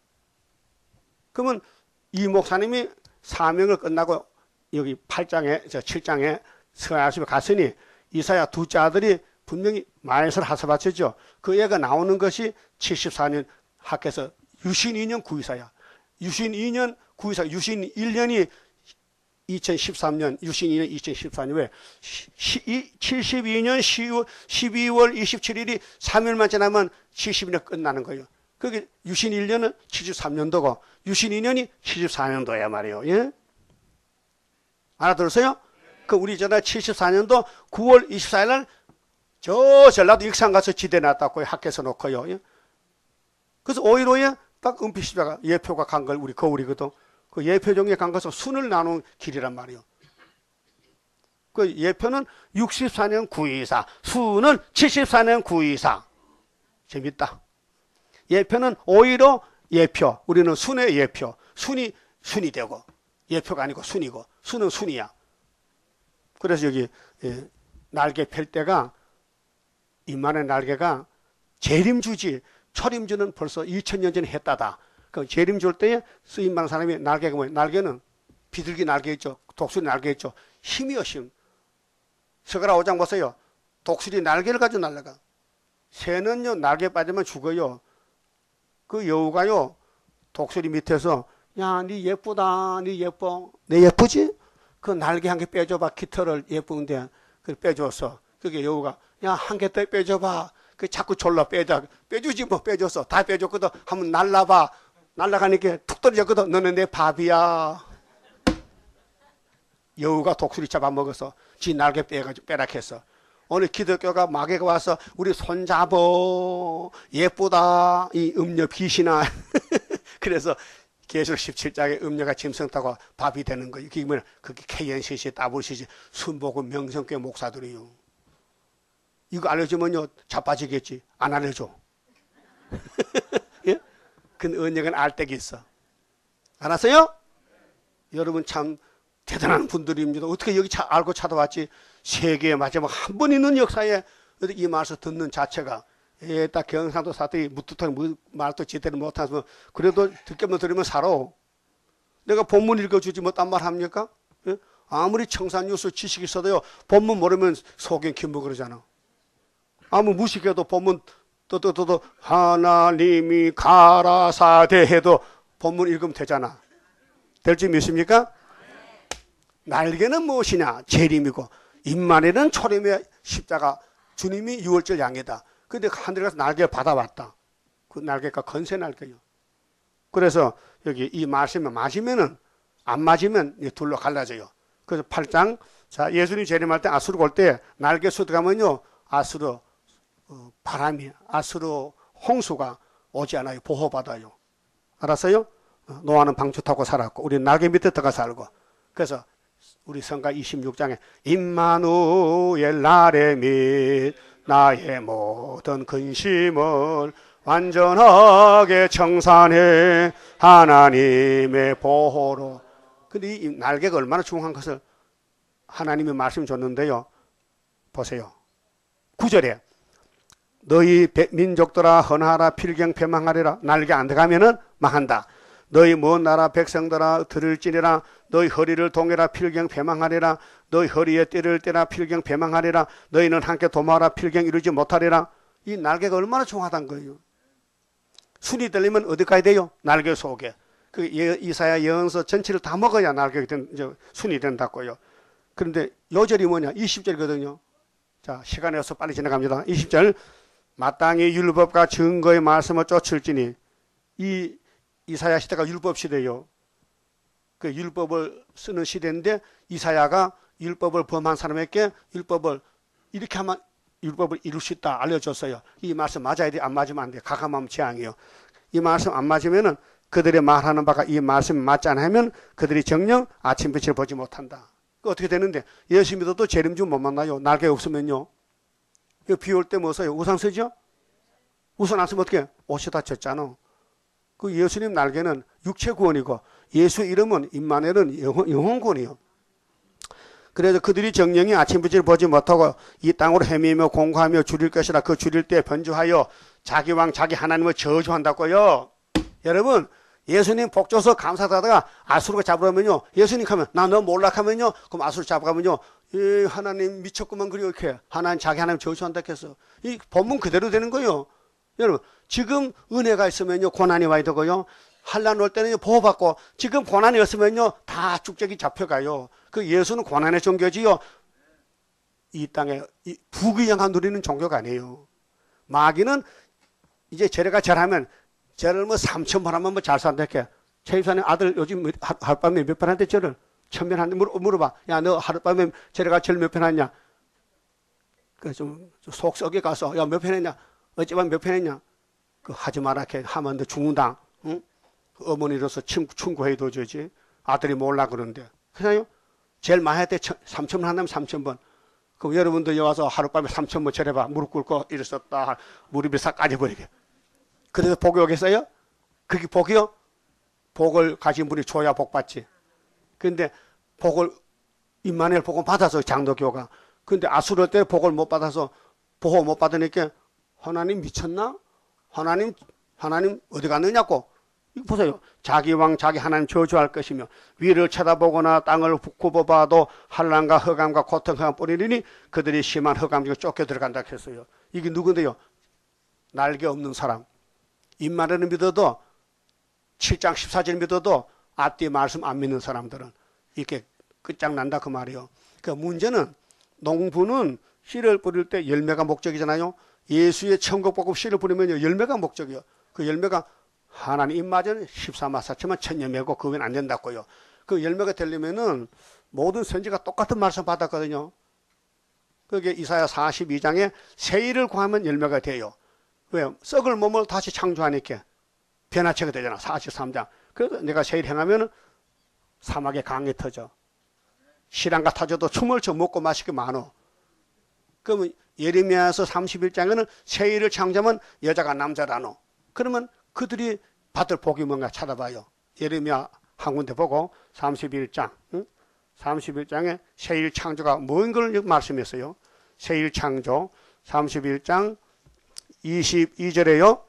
그러면 이 목사님이 사명을 끝나고 여기 8장에 7장에 서야집에 갔으니 이사야 둘째 아들이 분명히 마에서 하사바쳤죠. 그 애가 나오는 것이 74년 학교에서 유신 2년 구이사야. 유신 2년 구이사. 유신 1년이 2013년, 유신 2년 2014년에 72년 12월 27일이 3일만 지나면 70년 끝나는 거예요. 그게 유신 1년은 73년도고 유신 2년이 74년도야 말이에요. 예? 알아들었어요? 그 우리 전에 74년도 9월 24일 날 저 전라도 익산 가서 지대 놨다고 학교에서 놓고요. 예? 그래서 5일 후에 딱 은피시자가 예표가 간 걸 우리 거울이거든. 그 예표 종에 간 것은 순을 나눈 길이란 말이에요. 그 예표는 64년 924, 수는 74년 924. 재밌다. 예표는 515 예표, 우리는 순의 예표. 순이 되고 예표가 아니고 순이고 순은 순이야. 그래서 여기 날개 펼 때가 임마누엘 날개가 재림주지. 초림주는 벌써 2000년 전에 했다다. 그 재림 줄 때에 쓰임 받는 사람이 날개가 뭐예요? 날개는 비둘기 날개 있죠. 독수리 날개 있죠. 힘이요, 힘. 서가라 5장 보세요. 독수리 날개를 가지고 날아가. 새는요, 날개 빠지면 죽어요. 그 여우가요, 독수리 밑에서 야, 니 예쁘다. 니 예뻐. 내 예쁘지? 그 날개 한 개 빼줘봐. 깃털을 예쁜데. 그 빼줬어. 그게 여우가 야, 한 개 더 빼줘봐. 그 자꾸 졸라 빼주지 뭐 빼줬어. 다 빼줬거든. 한번 날라봐. 날라가니까 툭 떨어졌거든. 너는 내 밥이야. 여우가 독수리 잡아먹어서 지 날개 빼가지고 빼락했어. 오늘 기독교가 마귀가 와서 우리 손잡어 예쁘다 이 음녀 빛이나 그래서 계시록 17장에 음녀가 짐승 타고 밥이 되는 거예요. 그게 뭐냐? 그게 KNCC, WCC, 순복음 명성교회 목사들이요. 이거 알려주면요 자빠지겠지. 안 알려줘. 예? 그 은혜는 알때기 있어. 알았어요? 여러분 참 대단한 분들입니다. 어떻게 여기 알고 찾아왔지? 세계의 마지막 한 번 있는 역사에 이 말씀 듣는 자체가 딱 경상도 사투리 무뚝뚝 말도 제대로 못하서 그래도 듣기만 들으면 살아. 내가 본문 읽어주지 뭐 딴 말 합니까? 예? 아무리 청산유수 지식이 있어도요 본문 모르면 속이 김부 그러잖아. 아무 무식해도 본문 또 하나님이 가라사대 해도 본문 읽으면 되잖아. 될 줄 믿습니까? 날개는 무엇이냐? 재림이고 임마누엘은 초림의 십자가 주님이 유월절 양이다. 근데 하늘에 가서 날개를 받아왔다. 그 날개가 건세 날개요. 그래서 여기 이 말씀에 맞으면은 안 맞으면 둘로 갈라져요. 그래서 8장 자 예수님 재림할 때 아수르 올 때 날개 쏟아가면요 아수르 바람이 아수르 홍수가 오지 않아요. 보호받아요. 알았어요? 노아는 방주 타고 살았고 우리는 날개 밑에 들어가 살고 그래서 우리 성가 26장에 임마누엘 나의 및 나의 모든 근심을 완전하게 청산해 하나님의 보호로. 근데 이 날개가 얼마나 중요한 것을 하나님의 말씀 줬는데요. 보세요. 9절에 너희 민족들아 헌하라 필경 패망하리라. 날개 안 들어가면은 망한다. 너희 먼 나라 백성들아 들을지니라. 너희 허리를 동해라 필경 패망하리라. 너희 허리에 띠를 떼라 필경 패망하리라. 너희는 함께 도모하라 필경 이루지 못하리라. 이 날개가 얼마나 중요하단 거예요. 순이 들리면 어디 가야 돼요? 날개 속에. 그 이사야 예언서 전체를 다 먹어야 날개가 순이 된다고요. 그런데 요절이 뭐냐? 20절이거든요. 자, 시간이 없어 빨리 지나갑니다. 20절 마땅히 율법과 증거의 말씀을 쫓을지니 이 이사야 시대가 율법 시대예요. 그 율법을 쓰는 시대인데 이사야가 율법을 범한 사람에게 율법을 이렇게 하면 율법을 이룰 수 있다 알려줬어요. 이 말씀 맞아야 돼. 안 맞으면 안 돼. 가감하면 재앙이에요. 이 말씀 안 맞으면은 그들이 말하는 바가 이 말씀이 맞지 않으면 그들이 정녕 아침 빛을 보지 못한다. 그 어떻게 되는데 예수 믿어도 재림주 못 만나요. 날개 없으면요. 비 올 때 뭐 써요? 우산 쓰죠? 우산 안 쓰면 어떻게 해? 옷이 다 젖잖아. 그 예수님 날개는 육체 구원이고 예수 이름은 임마누엘은 영혼 구원이요. 그래서 그들이 정령이 아침 빛을 보지 못하고 이 땅으로 헤매며 공고하며 줄일 것이라. 그 줄일 때 번주하여 자기 왕 자기 하나님을 저주한다고요. 여러분 예수님 복 줘서 감사하다가 아수르가 잡으려면요 예수님 하면 나 너 몰라 하면요 그럼 아수르 잡아가면요 이 하나님 미쳤구만 그래 이렇게 하나님 자기 하나님 저주한다 해서 이 본문 그대로 되는 거예요. 여러분 지금 은혜가 있으면요 고난이 와야 되고요 환난 올 때는 보호받고 지금 고난이 없으면요 다 쭉적이 잡혀가요. 그 예수는 고난의 종교지요. 이 땅에 부귀영화 누리는 종교가 아니에요. 마귀는 이제 제가 절하면 절을 뭐 3,000번 하면 뭐 잘 산다 이렇게. 최 집사님 아들 요즘 하룻밤에 몇 번 한대 절을? 1,000번 한대 물어봐. 야 너 하룻밤에 제가 절 몇 편 했냐? 그 좀 속 썩게 가서 야 몇 편 했냐? 어찌밤 몇 편 했냐? 그 하지 마라 이렇게 하면 너 죽는다. 응? 그 어머니로서 충고해도 주지. 아들이 몰라 그러는데. 그래요? 제일 많이 할 때 3,000번 한다면 3,000번. 그럼 여러분도 여기 와서 하룻밤에 3,000번 절해봐. 무릎 꿇고 일었었다. 무릎이 싹 까져버리게. 그래서 복이 오겠어요? 그게 복이요? 복을 가진 분이 줘야 복 받지. 근데 복을 임마누엘 복을 받아서 장로교가. 근데 아수르 때 복을 못 받아서 보호 못 받으니까 하나님 미쳤나? 하나님 어디 갔느냐고. 이거 보세요. 자기 왕 자기 하나님 저주할 것이며 위를 쳐다보거나 땅을 굽어봐도 환난과 흑암과 고통과 뿌리리니 그들이 심한 흑암 중에 쫓겨 들어간다 했어요. 이게 누군데요? 날개 없는 사람. 임마누엘을 믿어도 7장 14절 믿어도 앞뒤 말씀 안 믿는 사람들은 이렇게 끝장난다 그 말이에요. 그 문제는 농부는 씨를 뿌릴 때 열매가 목적이잖아요. 예수의 천국복음 씨를 뿌리면 열매가 목적이에요. 그 열매가 하나님 입맞은 14마사처만 천여매고 그 외엔 안 된다고요. 그 열매가 되려면은 모든 선지가 똑같은 말씀 받았거든요. 그게 이사야 42장에 새 일을 구하면 열매가 돼요. 왜? 썩을 몸을 다시 창조하니까 변화체가 되잖아. 43장. 그래서 내가 새 일 행하면 사막에 강이 터져. 시랑가 터져도 춤을 춰 먹고 마시기 많어. 그러면 예레미야서 31장에는 새 일을 창조하면 여자가 남자라노. 그러면 그들이 받을 복이 뭔가 찾아봐요. 예레미야 한 군데 보고 31장. 31장에 새 일 창조가 뭔 걸 말씀했어요. 새 일 창조 31장 22절에요.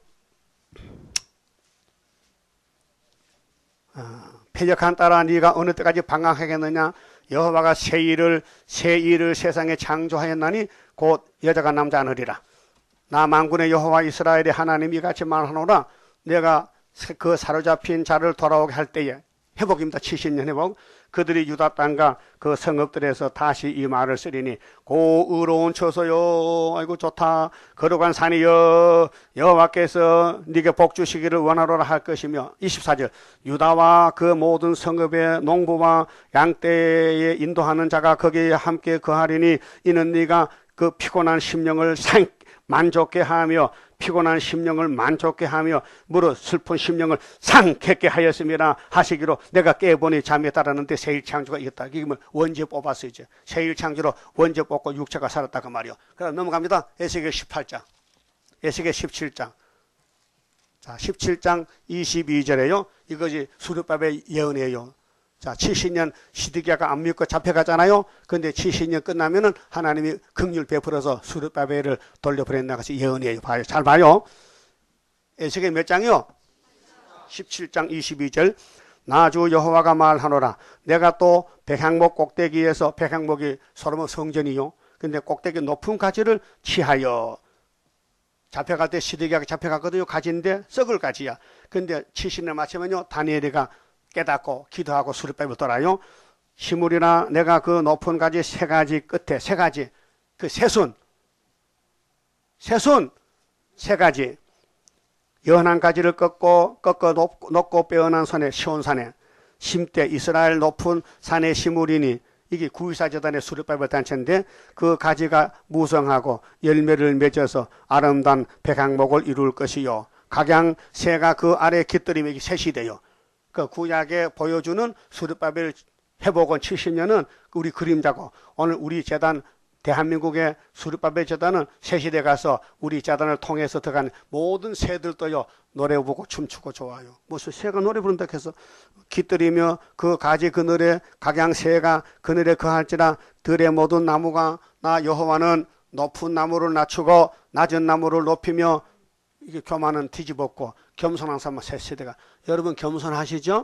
패역한 딸아 네가 어느 때까지 방황하겠느냐. 여호와가 새 일을 세상에 창조하였나니 곧 여자가 남자 하느리라. 나 만군의 여호와 이스라엘의 하나님 이같이 말하노라. 내가 그 사로잡힌 자를 돌아오게 할 때에, 회복입니다. 70년 회복. 그들이 유다 땅과 그 성읍들에서 다시 이 말을 쓰리니 고 의로운 처소요, 아이고 좋다, 거룩한 산이여, 여호와께서 네게 복 주시기를 원하노라 할 것이며. 24절 유다와 그 모든 성읍의 농부와 양떼에 인도하는 자가 거기에 함께 거하리니 이는 네가 그 피곤한 심령을 만족케 하며 피곤한 심령을 만족케 하며 무릇 슬픈 심령을 상쾌케 하였음이라 하시기로 내가 깨보니 잠에 따랐는데 새일 창조가 이겼다. 이게 뭐 원죄 뽑았어. 이제 새일 창조로 원죄 뽑고 육체가 살았다 그 말이요. 그럼 넘어갑니다. 에스겔 18장, 에스겔 17장. 자, 17장 22절에요. 이것이 수르밥의 예언이에요. 자, 70년 시드기야가 안 믿고 잡혀가잖아요. 근데 70년 끝나면은 하나님이 긍휼 베풀어서 수르바벨을 돌려보낸다. 것이 예언이에요. 봐요. 잘 봐요. 에스겔 몇 장이요? 17장 22절. 나주 여호와가 말하노라. 내가 또 백향목 꼭대기에서, 백향목이 솔로몬 성전이요. 근데 꼭대기 높은 가지를 취하여, 잡혀갈 때 시드기야가 잡혀갔거든요. 가지인데 썩을 가지야. 근데 70년 마치면요 다니엘이가 깨닫고 기도하고 수르밥을 돌아요. 시물이나 내가 그 높은 가지 세 가지 끝에, 세 가지, 그 새순 세 가지, 연한 가지를 꺾어 높고 빼어난 산에, 시온산에 심때 이스라엘 높은 산의 시물이니, 이게 구이사재단의 수르밥을 단체인데 그 가지가 무성하고 열매를 맺어서 아름다운 백향목을 이룰 것이요. 각양 새가 그 아래 깃들이며, 이게 셋이 돼요. 그 구약에 보여주는 수르바벨 회복은 70년은 우리 그림자고, 오늘 우리 재단, 대한민국의 수르바벨 재단은 새시대 가서 우리 재단을 통해서 들어간 모든 새들도요 노래 부르고 춤추고 좋아요. 무슨 새가 노래 부른다 해서 깃들이며 그 가지 그늘에 각양 새가 그늘에 거할지라. 들의 모든 나무가 나 여호와는 높은 나무를 낮추고 낮은 나무를 높이며, 이게 교만은 뒤집었고 겸손한 사람은 새 세대가. 여러분 겸손하시죠?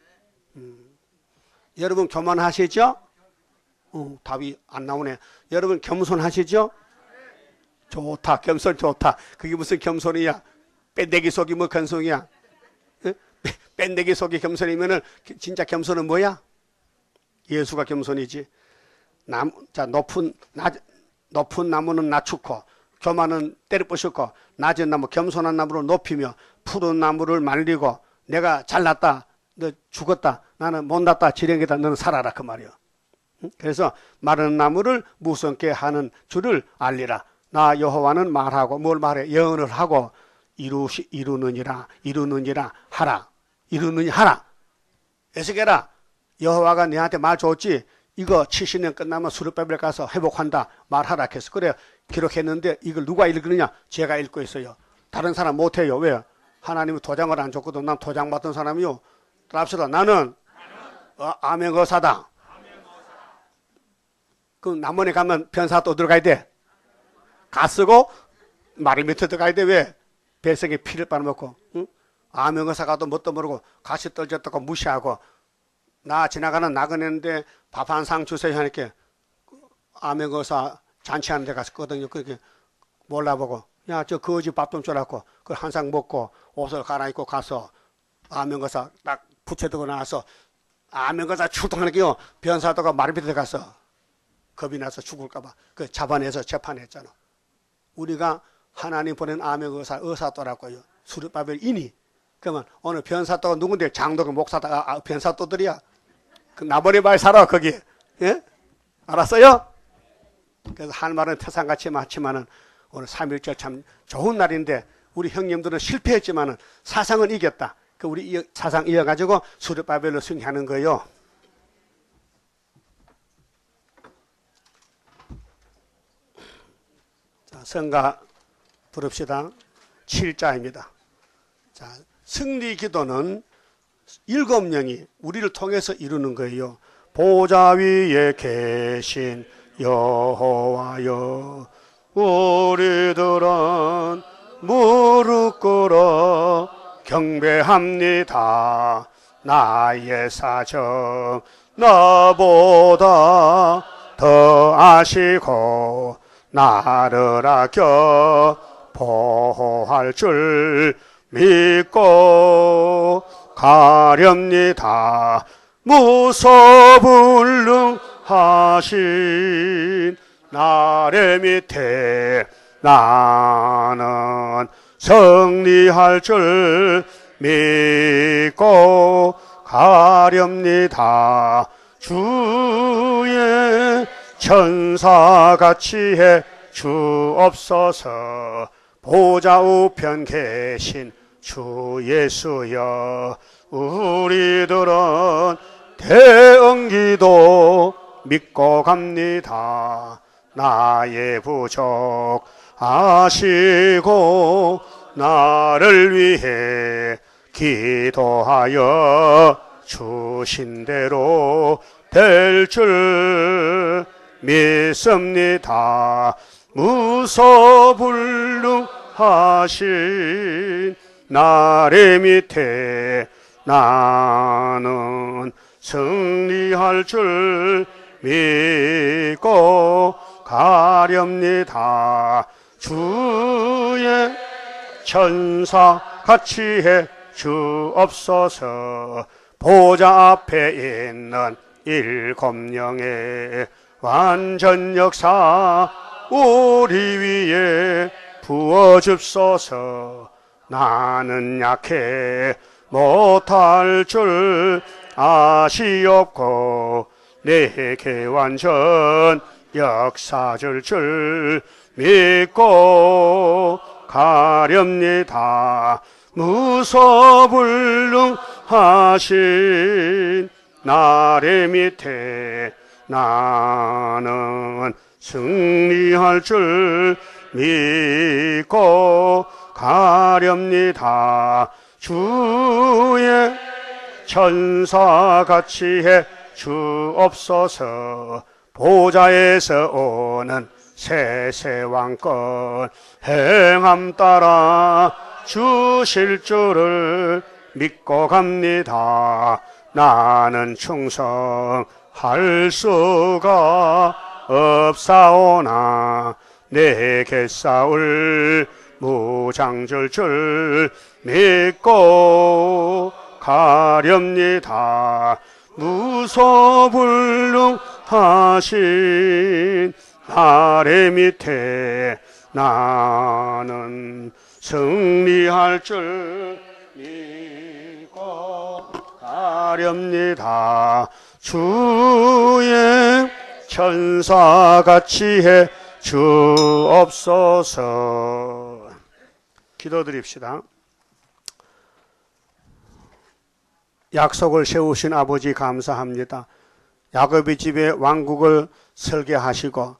여러분 교만하시죠? 답이 안 나오네. 여러분 겸손하시죠? 좋다. 겸손 좋다. 그게 무슨 겸손이야? 뺀데기 속이 뭐 견성이야? 뺀데기 속이 겸손이면은 진짜 겸손은 뭐야? 예수가 겸손이지. 높은 나무는 낮추고 교만은 때려부수고 낮은 나무, 겸손한 나무를 높이며 푸른 나무를 말리고, 내가 잘났다, 너 죽었다, 나는 못났다, 지령이다, 너는 살아라 그 말이요. 그래서 마른 나무를 무성케 하는 줄을 알리라. 나 여호와는 말하고, 뭘 말해? 예언을 하고 이루느니라 하라. 이루느니 하라. 에스겔아, 여호와가 너한테 말 줬지? 이거 70년 끝나면 수르바벨 가서 회복한다 말하라 했어. 그래 기록했는데 이걸 누가 읽느냐? 제가 읽고 있어요. 다른 사람 못해요. 왜? 하나님은 도장을 안 줬거든. 난 도장 받던 사람이요. 따라합시다. 나는 아멘거사다. 그럼 남원에 가면 변사 또 들어가야 돼. 가 쓰고 말을 밑에 들어가야 돼. 왜? 배색에 피를 빨아먹고, 응? 아멘거사가도 뭣도 모르고 가시 떨졌다고 무시하고, 나 지나가는 나그네인데 밥 한 상 주세요 하니까 아멘거사 잔치하는 데 갔었거든요. 그렇게 몰라보고, 야, 저 거지 밥 좀 줘라고 그걸 한 상 먹고 옷을 갈아입고 가서 아멘거사 딱 붙여두고 나와서 아멘거사 출동하는 게요, 변사도가 말 밑에 가서 겁이 나서 죽을까봐 그 잡아내서 재판했잖아. 우리가 하나님 보낸 아멘거사 의사도라고요. 수르바벨이니. 그러면 오늘 변사도가 누군데? 장도가 목사다가 변사도들이야. 그 나머지 말 살아 거기. 예? 알았어요? 그래서 할 말은 태산같이 많지만은 오늘 3.1절 참 좋은 날인데 우리 형님들은 실패했지만은 사상은 이겼다. 그 우리 사상 이어가지고 수르바벨로 승리하는 거예요. 자, 성가 부릅시다. 7자입니다. 자, 승리 기도는 7명이 우리를 통해서 이루는 거예요. 보좌 위에 계신 여호와여, 우리들은 무릎 꿇어 경배합니다. 나의 사정 나보다 더 아시고 나를 아껴 보호할 줄 믿고 가렵니다. 무소불능하신 나의 밑에 나는 승리할 줄 믿고 가렵니다. 주의 천사같이 해 주옵소서. 보좌 우편 계신 주 예수여, 우리들은 대응기도 믿고 갑니다. 나의 부족 아시고 나를 위해 기도하여 주신 대로 될 줄 믿습니다. 무소불능하신 나의 밑에 나는 승리할 줄 믿고 가렵니다. 주의 천사 같이 해 주옵소서. 보좌 앞에 있는 일곱 영의 완전 역사 우리 위에 부어줍소서. 나는 약해 못할 줄 아시옵고 내게 완전 역사 줄 믿고 가렵니다. 무소불능하신 나의 밑에 나는 승리할 줄 믿고 가렵니다. 주의 천사같이 해 주옵소서. 보좌에서 오는 세세왕권 행함 따라 주실 줄을 믿고 갑니다. 나는 충성할 수가 없사오나 내게 싸울 무장줄 줄 믿고 가렵니다. 무소불능하신 나의 밑에 나는 승리할 줄 믿고 가렵니다. 주의 천사같이 해 주옵소서. 기도드립시다. 약속을 세우신 아버지 감사합니다. 야곱의 집에 왕국을 설계하시고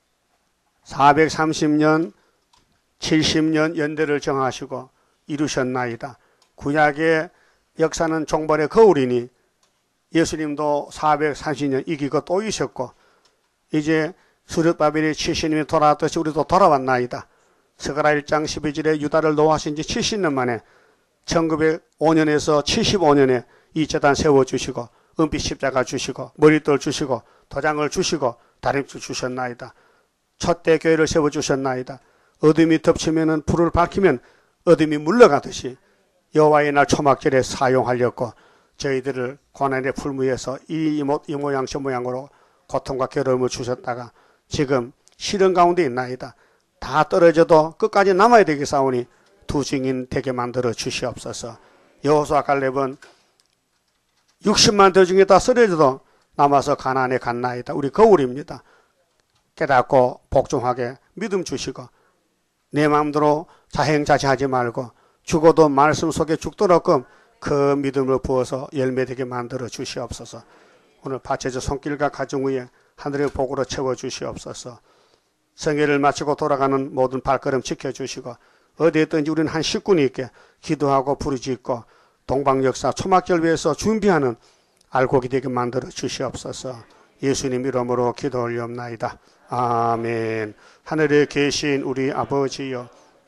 430년 70년 연대를 정하시고 이루셨나이다. 구약의 역사는 종벌의 거울이니 예수님도 430년 이기고 또 이셨고 이제 수르바벨이 70년이 돌아왔듯이 우리도 돌아왔나이다. 스가랴 1장 12절에 유다를 노하신 지 70년 만에 1905년에서 75년에 이 제단 세워주시고 은빛 십자가 주시고 머릿돌 주시고 도장을 주시고 다림줄 주셨나이다. 첫대 교회를 세워주셨나이다. 어둠이 덮치면 불을 밝히면 어둠이 물러가듯이 여호와의 날 초막절에 사용하려고 저희들을 고난의 풀무에서 이 모양 저 모양으로 고통과 괴로움을 주셨다가 지금 시련 가운데 있나이다. 다 떨어져도 끝까지 남아야 되겠사오니 두 증인 되게 만들어 주시옵소서. 여호수아 갈렙은 60만 대 중에 다 쓰러져도 남아서 가나안에 갔나이다. 우리 거울입니다. 깨닫고 복종하게 믿음 주시고 내 마음대로 자행자제하지 말고 죽어도 말씀 속에 죽도록끔 그 믿음을 부어서 열매되게 만들어 주시옵소서. 오늘 파체저 손길과 가정 위에 하늘의 복으로 채워 주시옵소서. 성회를 마치고 돌아가는 모든 발걸음 지켜주시고 어디에 있든지 우리는 한 식군이 있게 기도하고 부르짖고 동방역사 초막절 위해서 준비하는 알곡이 되게 만들어 주시옵소서. 예수님 이름으로 기도 올리옵나이다. 아멘. 하늘에 계신 우리 아버지여,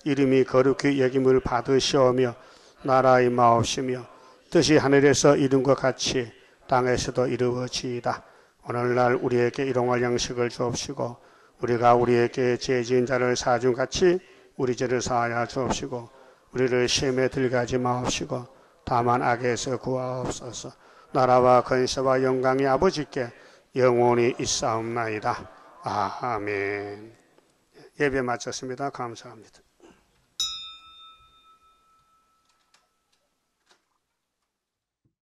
이름이 거룩히 여김을 받으시오며 나라의 마옵시며 뜻이 하늘에서 이룬 것 같이 땅에서도 이루어지이다. 오늘날 우리에게 일용할 양식을 주옵시고 우리가 우리에게 죄 지은 자를 사준 같이 우리 죄를 사하여 주옵시고 우리를 시험에 들게 마옵시고 다만 악에서 구하옵소서. 나라와 권세와 영광이 아버지께 영원히 있사옵나이다. 아멘. 예배 마쳤습니다. 감사합니다.